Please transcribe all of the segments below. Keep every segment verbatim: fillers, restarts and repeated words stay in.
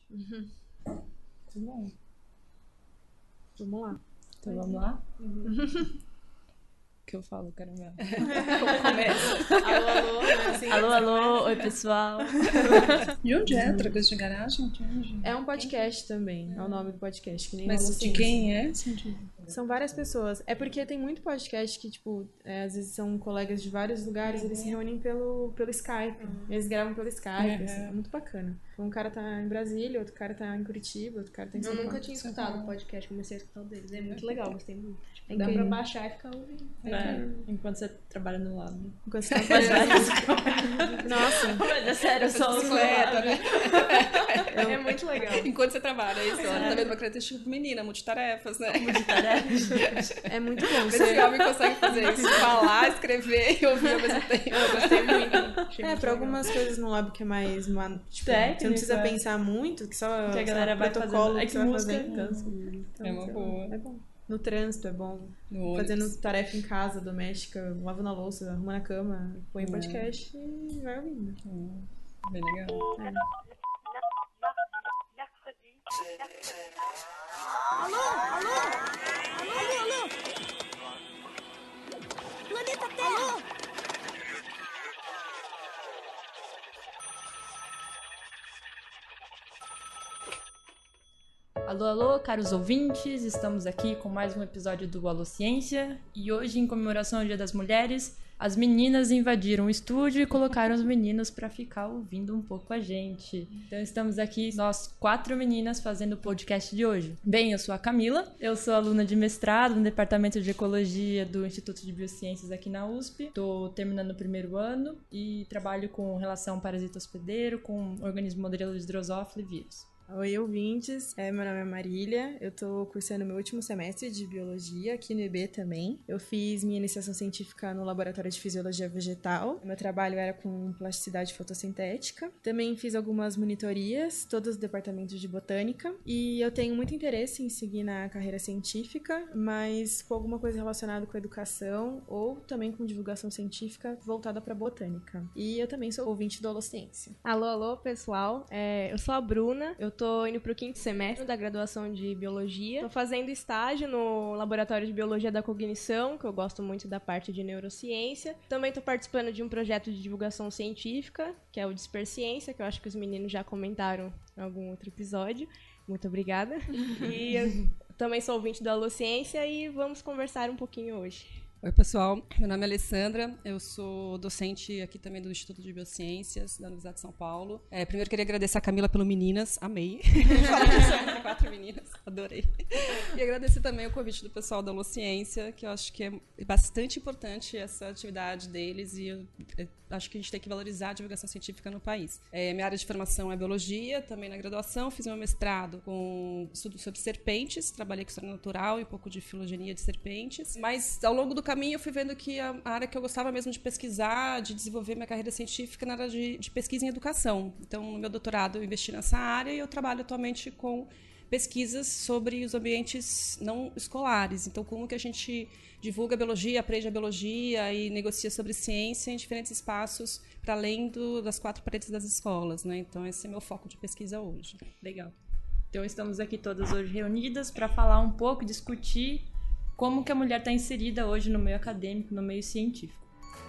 Uhum. Tá bom. Vamos lá. Então vamos lá? Uhum. O que eu falo, caramba? Começa. Alô, alô. Né? Assim, alô, alô. Oi, pessoal. De onde é? Trocas de Garagem? De onde? É um podcast também. É o nome do podcast. Que nem Mas Alociência. de quem é? Assim, de... São várias pessoas. É porque tem muito podcast que, tipo, é, às vezes são colegas de vários lugares, eles se reúnem pelo, pelo Skype. Eles gravam pelo Skype, Uhum. assim, é muito bacana. Um cara tá em Brasília, outro cara tá em Curitiba, outro cara tá em São Eu Paulo. nunca tinha escutado o podcast, comecei a escutar o deles. É muito legal, gostei muito. É Dá pra incrível. baixar e ficar ouvindo. É, enquanto você trabalha no lado. Enquanto você tá fazendo. Nossa. Mas é sério, eu sou Bicicleta, né? Eu- É muito legal. Enquanto você trabalha, é isso. Olha, tá vendo uma característica menina, multitarefas, né? É muito bom. Esse Você... homem consegue fazer isso. Falar, escrever e ouvir ao mesmo tempo. Eu gostei muito. Achei É, muito pra legal. algumas coisas no lab que é mais... man- Tipo, Técnico, você não precisa é. pensar muito, que só Que a galera sei lá, vai protocolo fazendo. É que que você vai música fazendo. cansa. Então, É uma sei lá, boa. É bom. No trânsito é bom. No Fazendo ônibus. tarefa em casa, doméstica, lavando a louça, arrumando a cama, põe É. podcast e vai ouvindo. Hum, bem legal. É. Alô, alô, alô, alô, Planeta Terra. Alô? Alô, alô, caros ouvintes, estamos aqui com mais um episódio do Alô Ciência e hoje, em comemoração ao Dia das Mulheres, as meninas invadiram o estúdio e colocaram os meninos para ficar ouvindo um pouco a gente. Então estamos aqui, nós quatro meninas, fazendo o podcast de hoje. Bem, eu sou a Camila, eu sou aluna de mestrado no Departamento de Ecologia do Instituto de Biociências aqui na U S P. Estou terminando o primeiro ano e trabalho com relação parasita hospedeiro, com organismo modelo de drosófila e vírus. Oi, ouvintes. É, meu nome é Marília. Eu tô cursando meu último semestre de Biologia aqui no I B também. Eu fiz minha iniciação científica no Laboratório de Fisiologia Vegetal. Meu trabalho era com plasticidade fotossintética. Também fiz algumas monitorias, todos os departamentos de botânica. E eu tenho muito interesse em seguir na carreira científica, mas com alguma coisa relacionada com educação ou também com divulgação científica voltada para botânica. E eu também sou ouvinte do Holociência. Alô, alô, pessoal. É, eu sou a Bruna, eu tô indo pro quinto semestre da graduação de Biologia. Tô fazendo estágio no Laboratório de Biologia da Cognição, que eu gosto muito da parte de neurociência. Também tô participando de um projeto de divulgação científica, que é o Disperciência, que eu acho que os meninos já comentaram em algum outro episódio. Muito obrigada. E eu também sou ouvinte da Holociência e vamos conversar um pouquinho hoje. Oi, pessoal. Meu nome é Alessandra. Eu sou docente aqui também do Instituto de Biociências da Universidade de São Paulo. É, primeiro, queria agradecer a Camila pelo Meninas. Amei. Falar quatro meninas. Adorei. E agradecer também o convite do pessoal da Holociência, que eu acho que é bastante importante essa atividade deles e eu, eu acho que a gente tem que valorizar a divulgação científica no país. É, minha área de formação é biologia, também na graduação. Fiz meu mestrado com estudo sobre serpentes. Trabalhei com história natural e um pouco de filogenia de serpentes. Mas, ao longo do caminho, eu fui vendo que a área que eu gostava mesmo de pesquisar, de desenvolver minha carreira científica, na área de, de pesquisa em educação. Então, no meu doutorado, eu investi nessa área e eu trabalho atualmente com pesquisas sobre os ambientes não escolares. Então, como que a gente divulga a biologia, aprende a biologia e negocia sobre ciência em diferentes espaços, para além do, das quatro paredes das escolas, né? Então, esse é meu foco de pesquisa hoje. Legal. Então estamos aqui todas hoje reunidas para falar um pouco, discutir como que a mulher está inserida hoje no meio acadêmico, no meio científico.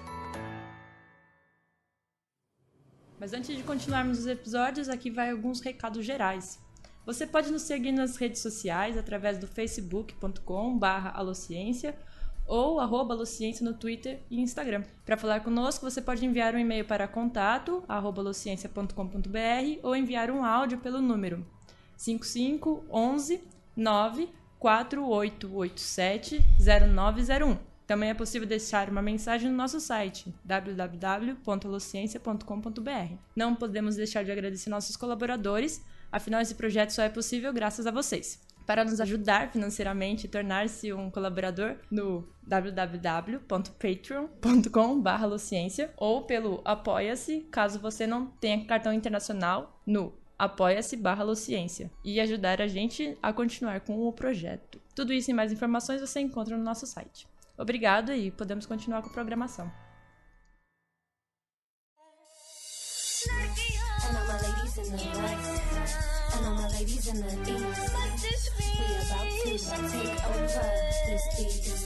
Mas antes de continuarmos os episódios, aqui vai alguns recados gerais. Você pode nos seguir nas redes sociais através do facebook ponto com barra alociência ou arroba alociência no Twitter e Instagram. Para falar conosco, você pode enviar um e-mail para contato arroba alociência ponto com ponto br ou enviar um áudio pelo número cinco cinco um um nove quatro oito oito sete zero nove zero um. Também é possível deixar uma mensagem no nosso site w w w ponto alociência ponto com ponto br. Não podemos deixar de agradecer nossos colaboradores, afinal esse projeto só é possível graças a vocês. Para nos ajudar financeiramente e tornar-se um colaborador no w w w ponto patreon ponto com barra alociência ou pelo Apoia-se, caso você não tenha cartão internacional, no apoia-se barra alociência e ajudar a gente a continuar com o projeto. Tudo isso e mais informações você encontra no nosso site. Obrigada e podemos continuar com a programação. And all my ladies in the right, and all in the east. We about to take over this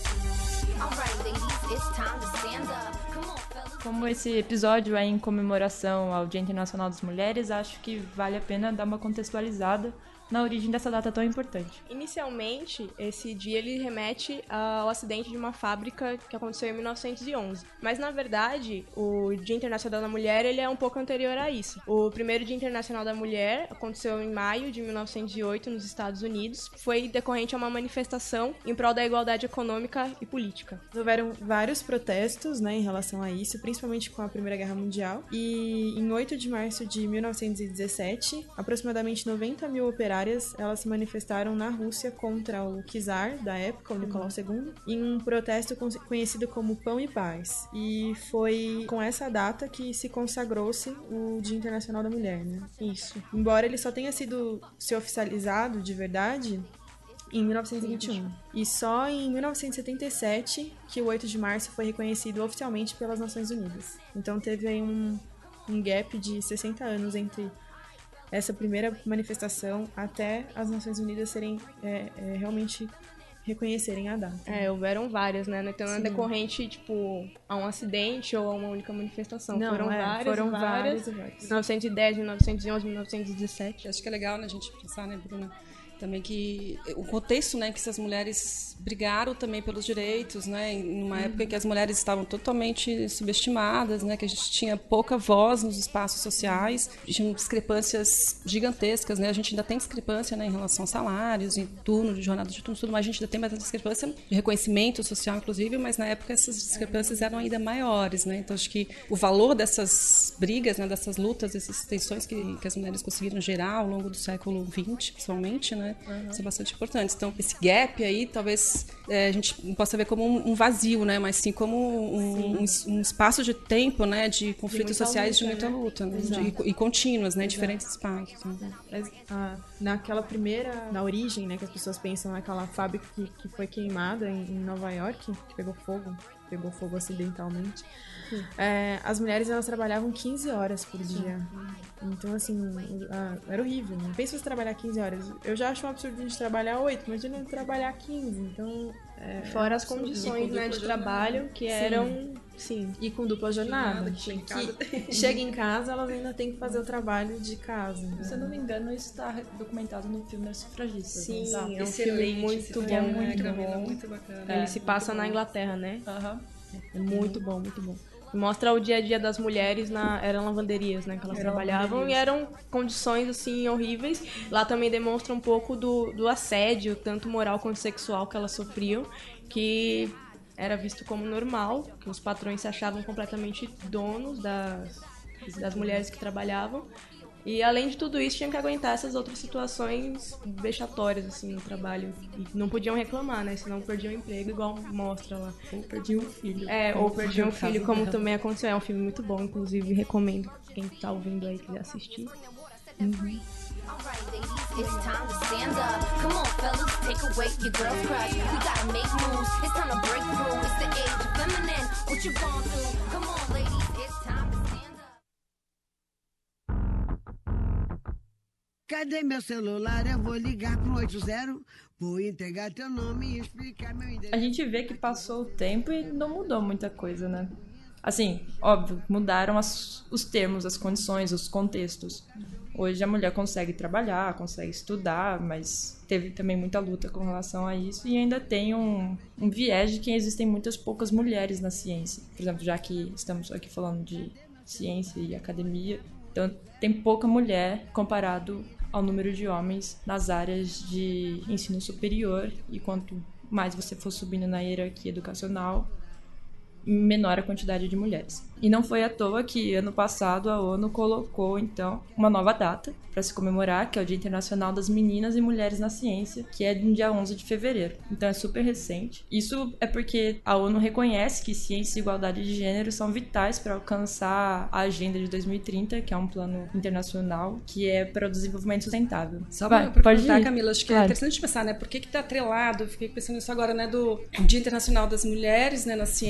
beat. Alright, ladies, it's time to stand up. Come on, fellas. Como esse episódio é em comemoração ao Dia Internacional das Mulheres, acho que vale a pena dar uma contextualizada na origem dessa data tão importante. Inicialmente, esse dia ele remete ao acidente de uma fábrica que aconteceu em mil novecentos e onze. Mas, na verdade, o Dia Internacional da Mulher ele é um pouco anterior a isso. O primeiro Dia Internacional da Mulher aconteceu em maio de mil novecentos e oito, nos Estados Unidos. Foi decorrente a uma manifestação em prol da igualdade econômica e política. Houveram vários protestos, né, em relação a isso, principalmente com a Primeira Guerra Mundial. E em oito de março de mil novecentos e dezessete, aproximadamente noventa mil operários elas se manifestaram na Rússia contra o czar da época, o Nicolau segundo, em um protesto conhecido como Pão e Paz. E foi com essa data que se consagrou-se o Dia Internacional da Mulher, né? Isso. Embora ele só tenha sido se oficializado de verdade em mil novecentos e vinte e um. E só em mil novecentos e setenta e sete que o oito de março foi reconhecido oficialmente pelas Nações Unidas. Então teve aí um, um gap de sessenta anos entre essa primeira manifestação até as Nações Unidas serem é, é, realmente reconhecerem a data. É, houveram várias, né? Então não é decorrente, tipo, a um acidente ou a uma única manifestação. Não, foram é, várias, foram várias. várias e várias. mil novecentos e dez, mil novecentos e onze, mil novecentos e dezessete. Acho que é legal, né, a gente pensar, né, Bruna? Também que o contexto, né, que essas mulheres brigaram também pelos direitos, né, em uma época em que as mulheres estavam totalmente subestimadas, né, que a gente tinha pouca voz nos espaços sociais, tinham discrepâncias gigantescas, né, a gente ainda tem discrepância, né, em relação a salários, em turno, de jornada de turno, tudo, mas a gente ainda tem bastante discrepância de reconhecimento social, inclusive, mas na época essas discrepâncias eram ainda maiores, né, então acho que o valor dessas brigas, né, dessas lutas, dessas tensões que, que as mulheres conseguiram gerar ao longo do século vinte, principalmente, né, uhum. são bastante importantes. Então, esse gap aí, talvez é, a gente não possa ver como um, um vazio, né? Mas sim como um, um, um espaço de tempo, né? De conflitos de sociais luta, de muita né? luta, né? De, e, e contínuas, né? Em diferentes espaços. Né? Mas, ah, naquela primeira, na origem, né? Que as pessoas pensam naquela fábrica que, que foi queimada em, em Nova York, que pegou fogo, pegou fogo acidentalmente. É, as mulheres, elas trabalhavam quinze horas por dia. Então, assim, era horrível. Né? Pensa você trabalhar quinze horas. Eu já acho um absurdo a gente trabalhar oito, imagina trabalhar quinze. Então, é, fora as condições, né, de trabalho que sim. eram... Sim, e com dupla jornada. jornada que, que chega em casa, elas ainda têm que fazer o trabalho de casa. Né? Se eu não me engano, isso está documentado no filme As Sufragistas. Sim, tá? é um filme muito bom. É muito bom. É muito bacana. Ele é, se passa na Inglaterra, né? Aham. Uhum. É muito bom, muito bom. Mostra o dia a dia das mulheres, na, eram lavanderias, né, que elas eram trabalhavam e eram condições, assim, horríveis. Lá também demonstra um pouco do, do assédio, tanto moral quanto sexual, que elas sofriam, que era visto como normal, que os patrões se achavam completamente donos das, das mulheres que trabalhavam. E, além de tudo isso, tinham que aguentar essas outras situações vexatórias, assim, no trabalho. E não podiam reclamar, né? Senão perdiam o emprego, igual mostra lá. Ou perdiam o filho. É, ou perdiam o filho, como também aconteceu. É um filme muito bom, inclusive, recomendo. Quem tá ouvindo aí quiser assistir. Uhum. Alright, ladies, it's time to stand up. Come on, fellas, take away your girl's crush. We gotta make moves. It's time to break through. It's the age of feminine. What you gonna do? Come on, ladies, it's time to stand up. Cadê meu celular? Eu vou ligar pro oito zero, vou entregar teu nome e explicar meu endereço. A gente vê que passou o tempo e não mudou muita coisa, né? Assim, óbvio, mudaram as, os termos, as condições, os contextos. Hoje a mulher consegue trabalhar, consegue estudar, mas teve também muita luta com relação a isso e ainda tem um, um viés de que existem muitas poucas mulheres na ciência. Por exemplo, já que estamos aqui falando de ciência e academia, então tem pouca mulher comparado ao número de homens nas áreas de ensino superior, e quanto mais você for subindo na hierarquia educacional, menor a quantidade de mulheres. E não foi à toa que ano passado a ONU colocou, então, uma nova data para se comemorar, que é o Dia Internacional das Meninas e Mulheres na Ciência, que é no dia onze de fevereiro. Então é super recente. Isso é porque a ONU reconhece que ciência e igualdade de gênero são vitais para alcançar a Agenda de dois mil e trinta, que é um plano internacional que é para o desenvolvimento sustentável. Só para perguntar, Camila, acho que claro. É interessante pensar, né? Por que que está atrelado? Eu fiquei pensando nisso agora, né? Do Dia Internacional das Mulheres, né, na ciência, meninas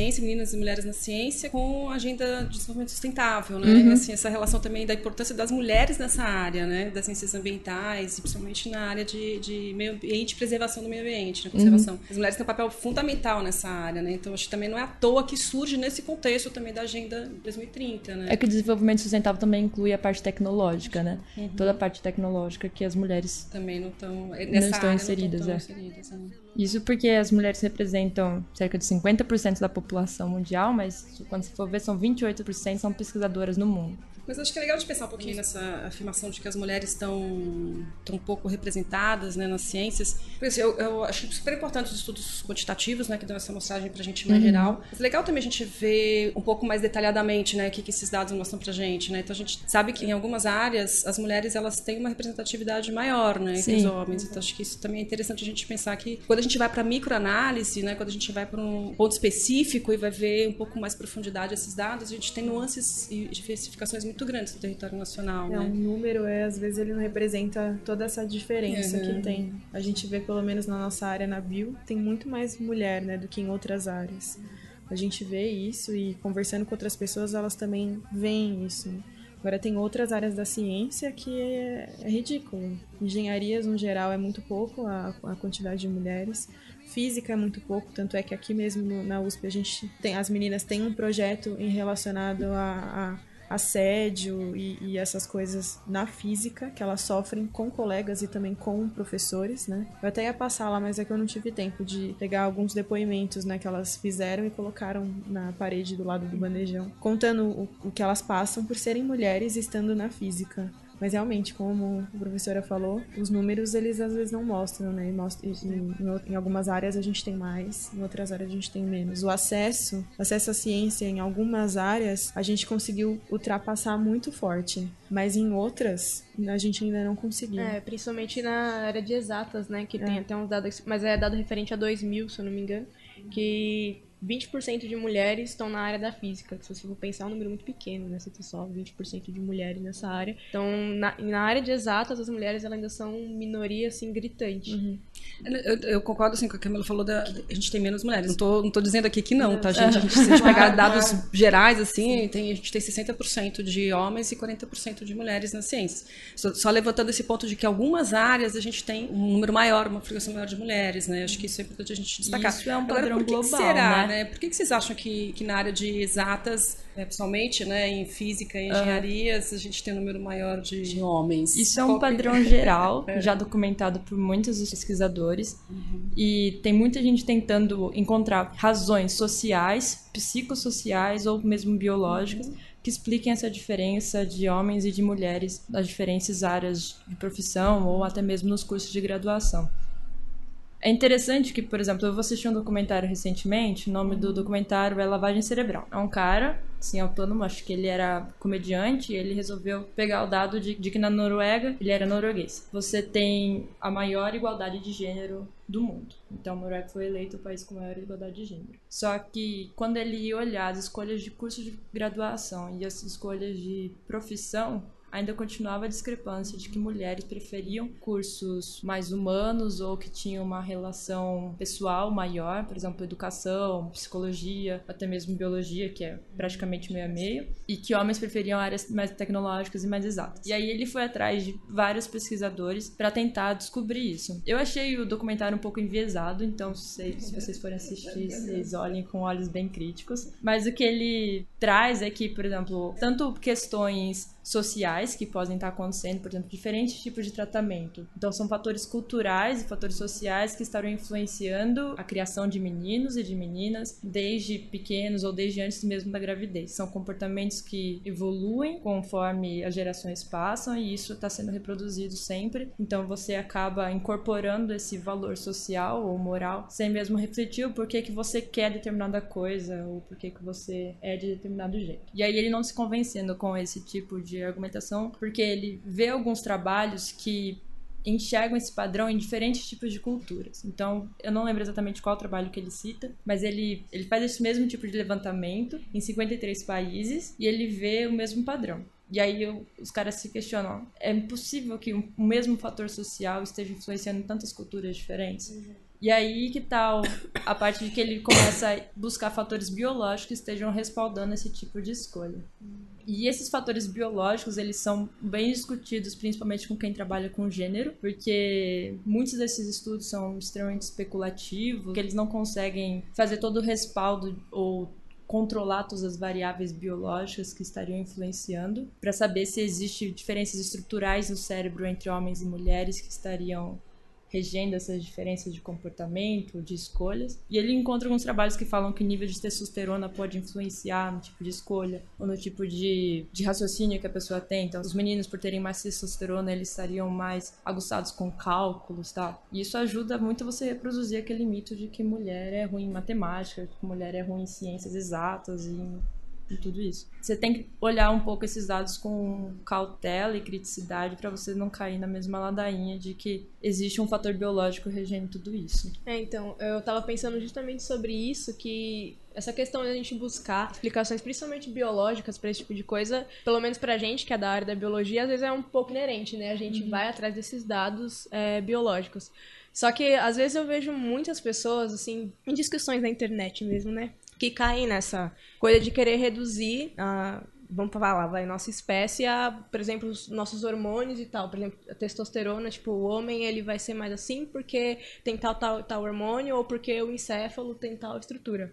das mulheres na ciência com a agenda de desenvolvimento sustentável, né? Uhum. Assim, essa relação também da importância das mulheres nessa área, né? Das ciências ambientais, e principalmente na área de, de meio ambiente e preservação do meio ambiente, né? Conservação. Uhum. As mulheres têm um papel fundamental nessa área, né? Então, acho que também não é à toa que surge nesse contexto também da Agenda dois mil e trinta, né? É que o desenvolvimento sustentável também inclui a parte tecnológica, né? Uhum. Toda a parte tecnológica que as mulheres também não estão não estão inseridas. Não é. estão inseridas, né? Isso porque as mulheres representam cerca de cinquenta por cento da população mundial, mas quando você for ver, são vinte e oito por cento são pesquisadoras no mundo. Mas acho que é legal de pensar um pouquinho nessa afirmação de que as mulheres estão, estão um pouco representadas, né, nas ciências. Por isso, eu, eu acho super importante os estudos quantitativos, né, que dão essa mostragem pra gente mais uhum. geral. Mas é legal também a gente ver um pouco mais detalhadamente, né, o que, que esses dados mostram pra gente, né. Então a gente sabe que em algumas áreas as mulheres elas têm uma representatividade maior, né, entre os homens. Então acho que isso também é interessante a gente pensar que quando a gente vai pra microanálise, né, quando a gente vai para um ponto específico e vai ver um pouco mais profundidade esses dados, a gente tem nuances e diversificações muito grandes no território nacional, é, né? Um número, é, às vezes, ele não representa toda essa diferença uhum. que tem. A gente vê, pelo menos na nossa área, na bio, tem muito mais mulher, né, do que em outras áreas. A gente vê isso e, conversando com outras pessoas, elas também veem isso, né? Agora, tem outras áreas da ciência que é, é ridículo. Engenharias, no geral, é muito pouco a, a quantidade de mulheres. Física é muito pouco, tanto é que aqui mesmo no, na U S P a gente tem, as meninas têm um projeto em relacionado a, a assédio e, e essas coisas na física, que elas sofrem com colegas e também com professores, né? Eu até ia passar lá, mas é que eu não tive tempo de pegar alguns depoimentos, né, que elas fizeram e colocaram na parede do lado do bandejão, contando o, o que elas passam por serem mulheres estando na física. Mas realmente, como a professora falou, os números eles às vezes não mostram, né? E mostra, e, em, em algumas áreas a gente tem mais, em outras áreas a gente tem menos. O acesso, acesso à ciência em algumas áreas a gente conseguiu ultrapassar muito forte, mas em outras a gente ainda não conseguiu. É, principalmente na área de exatas, né? Que é. tem até uns dados, mas é dado referente a dois mil, se eu não me engano, que vinte por cento de mulheres estão na área da física, que se você for pensar é um número muito pequeno, né? Você tem só vinte por cento de mulheres nessa área. Então, na, na área de exatas, as mulheres elas ainda são minoria, assim, gritante. Uhum. Eu, eu concordo, assim, com o que a Camila falou, da, a gente tem menos mulheres. Não tô, não tô dizendo aqui que não, tá, gente? A gente, se a gente pegar dados gerais, assim, tem, a gente tem sessenta por cento de homens e quarenta por cento de mulheres nas ciências. Só, só levantando esse ponto de que algumas áreas a gente tem um número maior, uma frequência maior de mulheres, né? Acho que isso é importante a gente destacar. Isso é um padrão Agora, por que global, que será, né? né? Por que, que vocês acham que, que na área de exatas, né, principalmente, né, em física e engenharias, a gente tem um número maior de, de homens? Isso é um padrão geral, é. já documentado por muitos pesquisadores. Uhum. E tem muita gente tentando encontrar razões sociais, psicossociais ou mesmo biológicas uhum. que expliquem essa diferença de homens e de mulheres nas diferentes áreas de profissão ou até mesmo nos cursos de graduação. É interessante que, por exemplo, eu assisti um documentário recentemente, o nome do documentário é Lavagem Cerebral. É um cara, assim, autônomo, acho que ele era comediante, e ele resolveu pegar o dado de, de que na Noruega, ele era norueguês, você tem a maior igualdade de gênero do mundo. Então, a Noruega foi eleito o país com maior igualdade de gênero. Só que, quando ele ia olhar as escolhas de curso de graduação e as escolhas de profissão, ainda continuava a discrepância de que mulheres preferiam cursos mais humanos ou que tinham uma relação pessoal maior, por exemplo, educação, psicologia, até mesmo biologia, que é praticamente meio a meio, e que homens preferiam áreas mais tecnológicas e mais exatas. E aí ele foi atrás de vários pesquisadores para tentar descobrir isso. Eu achei o documentário um pouco enviesado, então se, se vocês forem assistir, vocês olhem com olhos bem críticos. Mas o que ele traz é que, por exemplo, tanto questões sociais que podem estar acontecendo, por exemplo, diferentes tipos de tratamento. Então, são fatores culturais e fatores sociais que estarão influenciando a criação de meninos e de meninas desde pequenos ou desde antes mesmo da gravidez. São comportamentos que evoluem conforme as gerações passam e isso está sendo reproduzido sempre. Então, você acaba incorporando esse valor social ou moral sem mesmo refletir o porquê que você quer determinada coisa ou porquê que você é de determinado jeito. E aí, ele não se convencendo com esse tipo de de argumentação, porque ele vê alguns trabalhos que enxergam esse padrão em diferentes tipos de culturas. Então, eu não lembro exatamente qual trabalho que ele cita, mas ele, ele faz esse mesmo tipo de levantamento em cinquenta e três países e ele vê o mesmo padrão. E aí eu, os caras se questionam, é impossível que o mesmo fator social esteja influenciando tantas culturas diferentes? Uhum. E aí que tal a parte de que ele começa a buscar fatores biológicos que estejam respaldando esse tipo de escolha. E esses fatores biológicos, eles são bem discutidos, principalmente com quem trabalha com gênero, porque muitos desses estudos são extremamente especulativos, que eles não conseguem fazer todo o respaldo ou controlar todas as variáveis biológicas que estariam influenciando, para saber se existem diferenças estruturais no cérebro entre homens e mulheres que estariam regendo essas diferenças de comportamento, de escolhas. E ele encontra alguns trabalhos que falam que o nível de testosterona pode influenciar no tipo de escolha ou no tipo de, de raciocínio que a pessoa tem. Então, os meninos, por terem mais testosterona, eles estariam mais aguçados com cálculos e tal. E isso ajuda muito você a reproduzir aquele mito de que mulher é ruim em matemática, que mulher é ruim em ciências exatas e em e tudo isso. Você tem que olhar um pouco esses dados com cautela e criticidade para você não cair na mesma ladainha de que existe um fator biológico regendo tudo isso. É, então, eu tava pensando justamente sobre isso, que essa questão de a gente buscar explicações, principalmente biológicas, para esse tipo de coisa, pelo menos pra gente, que é da área da biologia, às vezes é um pouco inerente, né? A gente uhum. vai atrás desses dados é, biológicos. Só que, às vezes, eu vejo muitas pessoas, assim, em discussões na internet mesmo, né? Que caem nessa coisa de querer reduzir a, vamos falar, vai, nossa espécie a, por exemplo, os nossos hormônios e tal. Por exemplo, a testosterona, tipo, o homem, ele vai ser mais assim porque tem tal, tal, tal hormônio ou porque o encéfalo tem tal estrutura.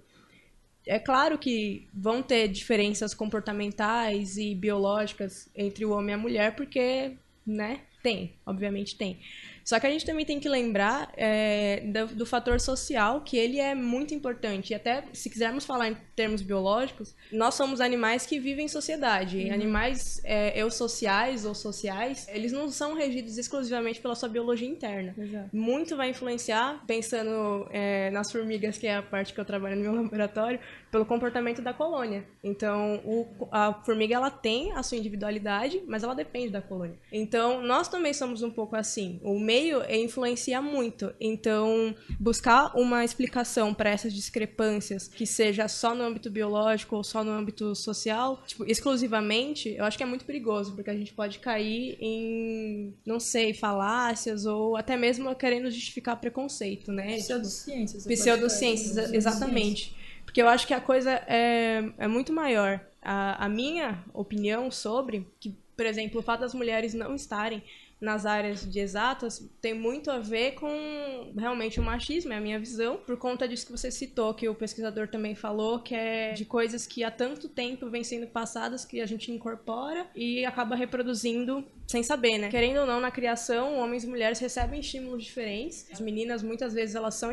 É claro que vão ter diferenças comportamentais e biológicas entre o homem e a mulher, porque, né, tem, obviamente tem. Só que a gente também tem que lembrar é, do, do fator social, que ele é muito importante. E até, se quisermos falar em termos biológicos, nós somos animais que vivem em sociedade. Uhum. Animais é, eusociais ou sociais, eles não são regidos exclusivamente pela sua biologia interna. Exato. Muito vai influenciar, pensando é, nas formigas, que é a parte que eu trabalho no meu laboratório, pelo comportamento da colônia. Então, o, a formiga, ela tem a sua individualidade, mas ela depende da colônia. Então, nós também somos um pouco assim. O meio influencia muito. Então, buscar uma explicação para essas discrepâncias, que seja só no âmbito biológico ou só no âmbito social, tipo, exclusivamente, eu acho que é muito perigoso, porque a gente pode cair em, não sei, falácias ou até mesmo querendo justificar preconceito, né? Pseudociências. Pseudociências, exatamente. Porque eu acho que a coisa é, é muito maior. A, a minha opinião sobre, que, por exemplo, o fato das mulheres não estarem nas áreas de exatas tem muito a ver com realmente o machismo, é a minha visão, por conta disso que você citou, que o pesquisador também falou, que é de coisas que há tanto tempo vêm sendo passadas que a gente incorpora e acaba reproduzindo sem saber, né? Querendo ou não, na criação, homens e mulheres recebem estímulos diferentes. As meninas, muitas vezes, elas são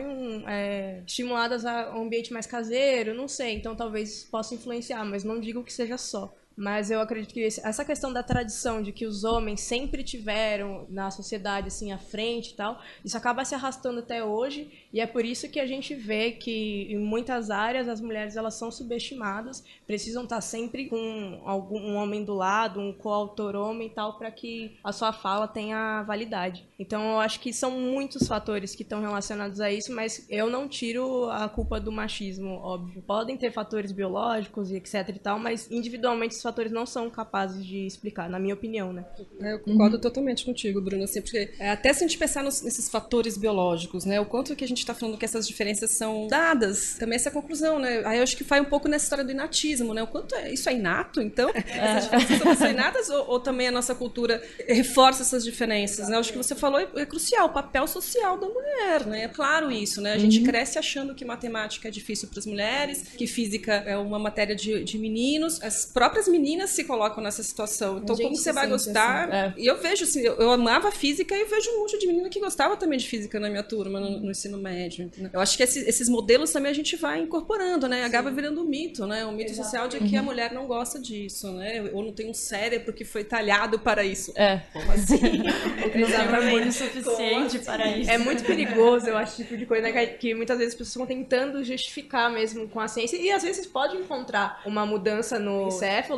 é, estimuladas a um ambiente mais caseiro, não sei, então talvez possa influenciar, mas não digo que seja só. Mas eu acredito que essa questão da tradição de que os homens sempre tiveram na sociedade assim à frente e tal, isso acaba se arrastando até hoje, e é por isso que a gente vê que em muitas áreas as mulheres elas são subestimadas, precisam estar sempre com algum um homem do lado, um coautor homem e tal, para que a sua fala tenha validade. Então eu acho que são muitos fatores que estão relacionados a isso, mas eu não tiro a culpa do machismo, óbvio. Podem ter fatores biológicos e etc e tal, mas individualmente esses fatores não são capazes de explicar, na minha opinião, né? Eu concordo uhum. totalmente contigo, Bruna, assim, porque é, até se a gente pensar nos, nesses fatores biológicos, né, o quanto que a gente está falando que essas diferenças são dadas, também essa conclusão, né, aí eu acho que vai um pouco nessa história do inatismo, né, o quanto é, isso é inato, então? Essas diferenças são inatas ou, ou também a nossa cultura reforça essas diferenças, né, eu acho que você falou é, é crucial, o papel social da mulher, né, é claro isso, né, a gente uhum. cresce achando que matemática é difícil para as mulheres, que física é uma matéria de, de meninos, as próprias meninas se colocam nessa situação. Então, como você vai gostar? Assim, é. E eu vejo, assim, eu, eu amava física e eu vejo um monte de menina que gostava também de física na minha turma, no, no ensino médio. Né? Eu acho que esses, esses modelos também a gente vai incorporando, né? Acaba virando um mito, né? Um mito Exato. social de que uhum. a mulher não gosta disso, né? Ou não tem um cérebro que foi talhado para isso. É. Como assim? Não tem hormônio suficiente assim? para isso. É muito perigoso, eu acho, esse tipo de coisa, né? Que muitas vezes as pessoas estão tentando justificar mesmo com a ciência e às vezes pode encontrar uma mudança no encéfalo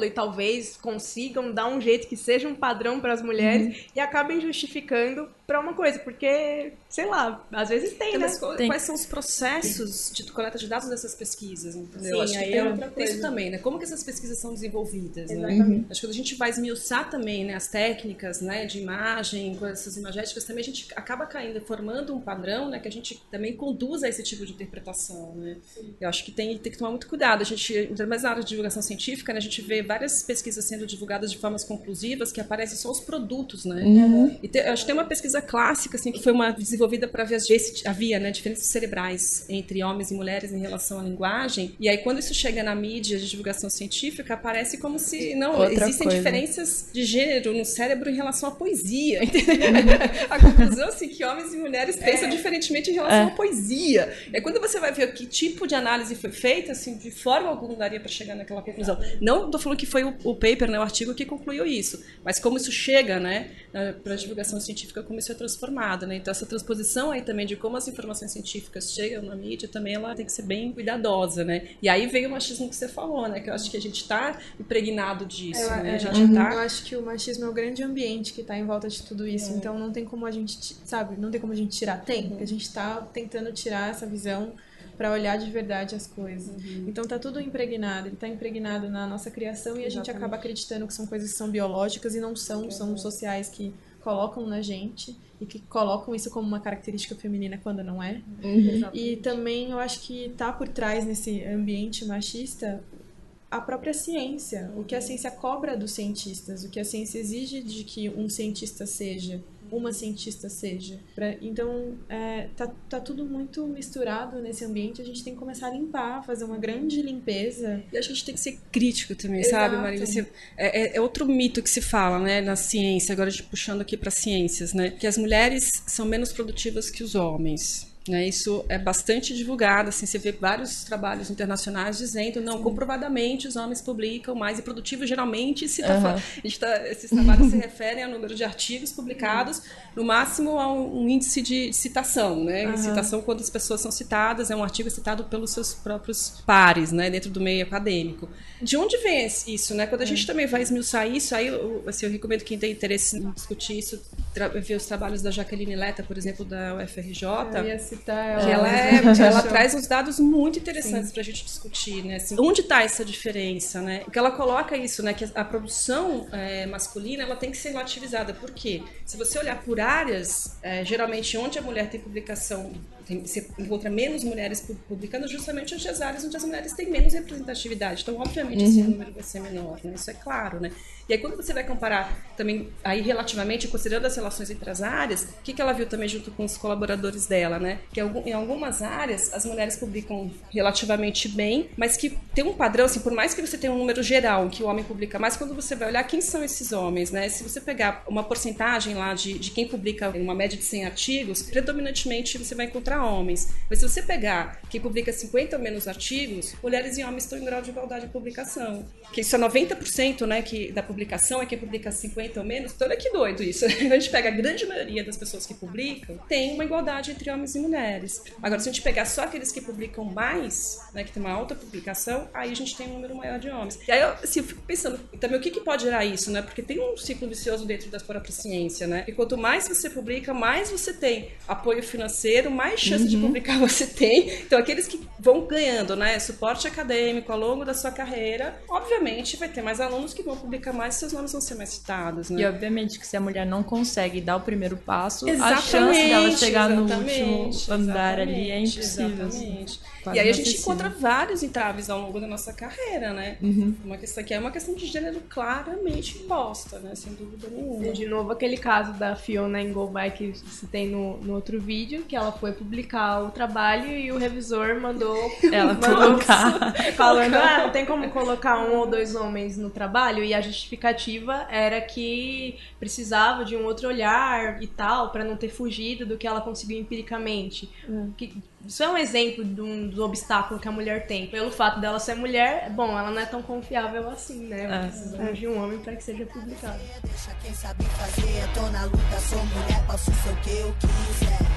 e talvez consigam dar um jeito que seja um padrão para as mulheres, uhum. e acabem justificando para uma coisa, porque, sei lá, às vezes tem, então, né? Mas, tem. Quais são os processos de coleta de dados dessas pesquisas, entendeu? Sim, Acho que aí tem, é outra tem coisa. isso também, né? Como que essas pesquisas são desenvolvidas, né? Exatamente. Acho que quando a gente vai esmiuçar também, né, as técnicas, né, de imagem, com essas imagéticas, também a gente acaba caindo, formando um padrão, né, que a gente também conduz a esse tipo de interpretação, né? Sim. Eu acho que tem, tem que tomar muito cuidado. A gente, ainda mais na área de divulgação científica, né, a gente vê várias pesquisas sendo divulgadas de formas conclusivas que aparecem só os produtos, né? Uhum. E te, acho que tem uma pesquisa clássica, assim, que foi uma desenvolvida para ver se havia, né, diferenças cerebrais entre homens e mulheres em relação à linguagem. E aí, quando isso chega na mídia de divulgação científica, aparece como se não Outra existem coisa. diferenças de gênero no cérebro em relação à poesia, entendeu? Uhum. A conclusão, assim, que homens e mulheres pensam é. diferentemente em relação é. à poesia. E aí, quando você vai ver que tipo de análise foi feita, assim, de forma alguma daria para chegar naquela conclusão. Não estou falando que foi o, o paper, né, o artigo que concluiu isso, mas como isso chega, né, para a divulgação científica, como isso é transformado, né? Então essa transposição aí também de como as informações científicas chegam na mídia, também ela tem que ser bem cuidadosa, né? E aí veio o machismo que você falou, né? Que eu acho que a gente está impregnado disso, eu, né? É, a gente uhum. tá... eu acho que o machismo é o grande ambiente que está em volta de tudo isso, é. Então não tem como a gente, sabe, não tem como a gente tirar. Tem, uhum. a gente está tentando tirar essa visão para olhar de verdade as coisas. Uhum. Então tá tudo impregnado, ele tá impregnado na nossa criação e a Exatamente. gente acaba acreditando que são coisas que são biológicas e não são, uhum. são sociais que colocam na gente e que colocam isso como uma característica feminina quando não é. Uhum. E também eu acho que tá por trás nesse ambiente machista a própria ciência, o que a ciência cobra dos cientistas, o que a ciência exige de que um cientista seja, uma cientista seja. Pra, então, é, tá, tá tudo muito misturado nesse ambiente, a gente tem que começar a limpar, fazer uma grande limpeza. E a gente tem que ser crítico também, Exato. sabe, Marília? Você, é, é outro mito que se fala, né, na ciência, agora a gente puxando aqui para ciências, né, que as mulheres são menos produtivas que os homens. Né, isso é bastante divulgado, assim, você vê vários trabalhos internacionais dizendo, não, Sim. comprovadamente os homens publicam mais e produtivos geralmente se uhum. tá, a gente tá, esses trabalhos se referem ao número de artigos publicados, uhum. no máximo a um, um índice de citação, né? Uhum. Citação quando as pessoas são citadas, é um artigo citado pelos seus próprios pares, né, dentro do meio acadêmico. De onde vem isso, né? Quando a gente uhum. também vai esmiuçar isso, aí assim, eu recomendo quem tem interesse em discutir isso, ver os trabalhos da Jaqueline Letta, por exemplo, da U F R J. Eu ia citar ela. Que ela, é, ela traz uns dados muito interessantes para a gente discutir, né? Assim, onde está essa diferença, né? Porque ela coloca isso, né? Que a produção é, masculina ela tem que ser relativizada. Por quê? Se você olhar por áreas, é, geralmente onde a mulher tem publicação, tem, você encontra menos mulheres publicando justamente onde as áreas onde as mulheres têm menos representatividade. Então, obviamente, uhum. esse número vai ser menor, né? Isso é claro, né? E aí, quando você vai comparar também, aí relativamente, considerando as relações entre as áreas, o que, que ela viu também junto com os colaboradores dela, né? Que em algumas áreas, as mulheres publicam relativamente bem, mas que tem um padrão, assim, por mais que você tenha um número geral que o homem publica mais, quando você vai olhar quem são esses homens, né? Se você pegar uma porcentagem lá de, de quem publica uma média de cem artigos, predominantemente você vai encontrar homens. Mas se você pegar quem publica cinquenta ou menos artigos, mulheres e homens estão em grau de igualdade de publicação. Que isso é noventa por cento, né, que, da publicação é quem publica cinquenta ou menos. Então olha que doido isso. A gente pega a grande maioria das pessoas que publicam, tem uma igualdade entre homens e mulheres. Agora, se a gente pegar só aqueles que publicam mais, né, que tem uma alta publicação, aí a gente tem um número maior de homens. E aí eu, assim, eu fico pensando também o que, que pode gerar isso, né? Porque tem um ciclo vicioso dentro da própria ciência, né? E quanto mais você publica, mais você tem apoio financeiro, mais chance uhum. de publicar você tem. Então aqueles que vão ganhando, né, suporte acadêmico ao longo da sua carreira, obviamente vai ter mais alunos que vão publicar mais e seus nomes vão ser mais citados, né? E obviamente que se a mulher não consegue dar o primeiro passo, exatamente, a chance dela chegar no último andar ali é impossível. Exatamente. E aí a gente encontra vários entraves ao longo da nossa carreira, né? Uhum. Uma questão que é uma questão de gênero claramente imposta, né? Sem dúvida nenhuma. E de novo aquele caso da Fiona Engelby que citei no, no outro vídeo, que ela foi publicar o trabalho e o revisor mandou ela colocar falando, ah, não tem como colocar um ou dois homens no trabalho, e a justificativa era que precisava de um outro olhar e tal, para não ter fugido do que ela conseguiu empiricamente. Hum. Que, isso é um exemplo de um, do obstáculo que a mulher tem. Pelo fato dela ser mulher, bom, ela não é tão confiável assim, né? Precisamos é. de um homem para que seja publicado. Deixa quem sabe fazer, eu tô na luta, sou mulher, posso ser o que eu quiser.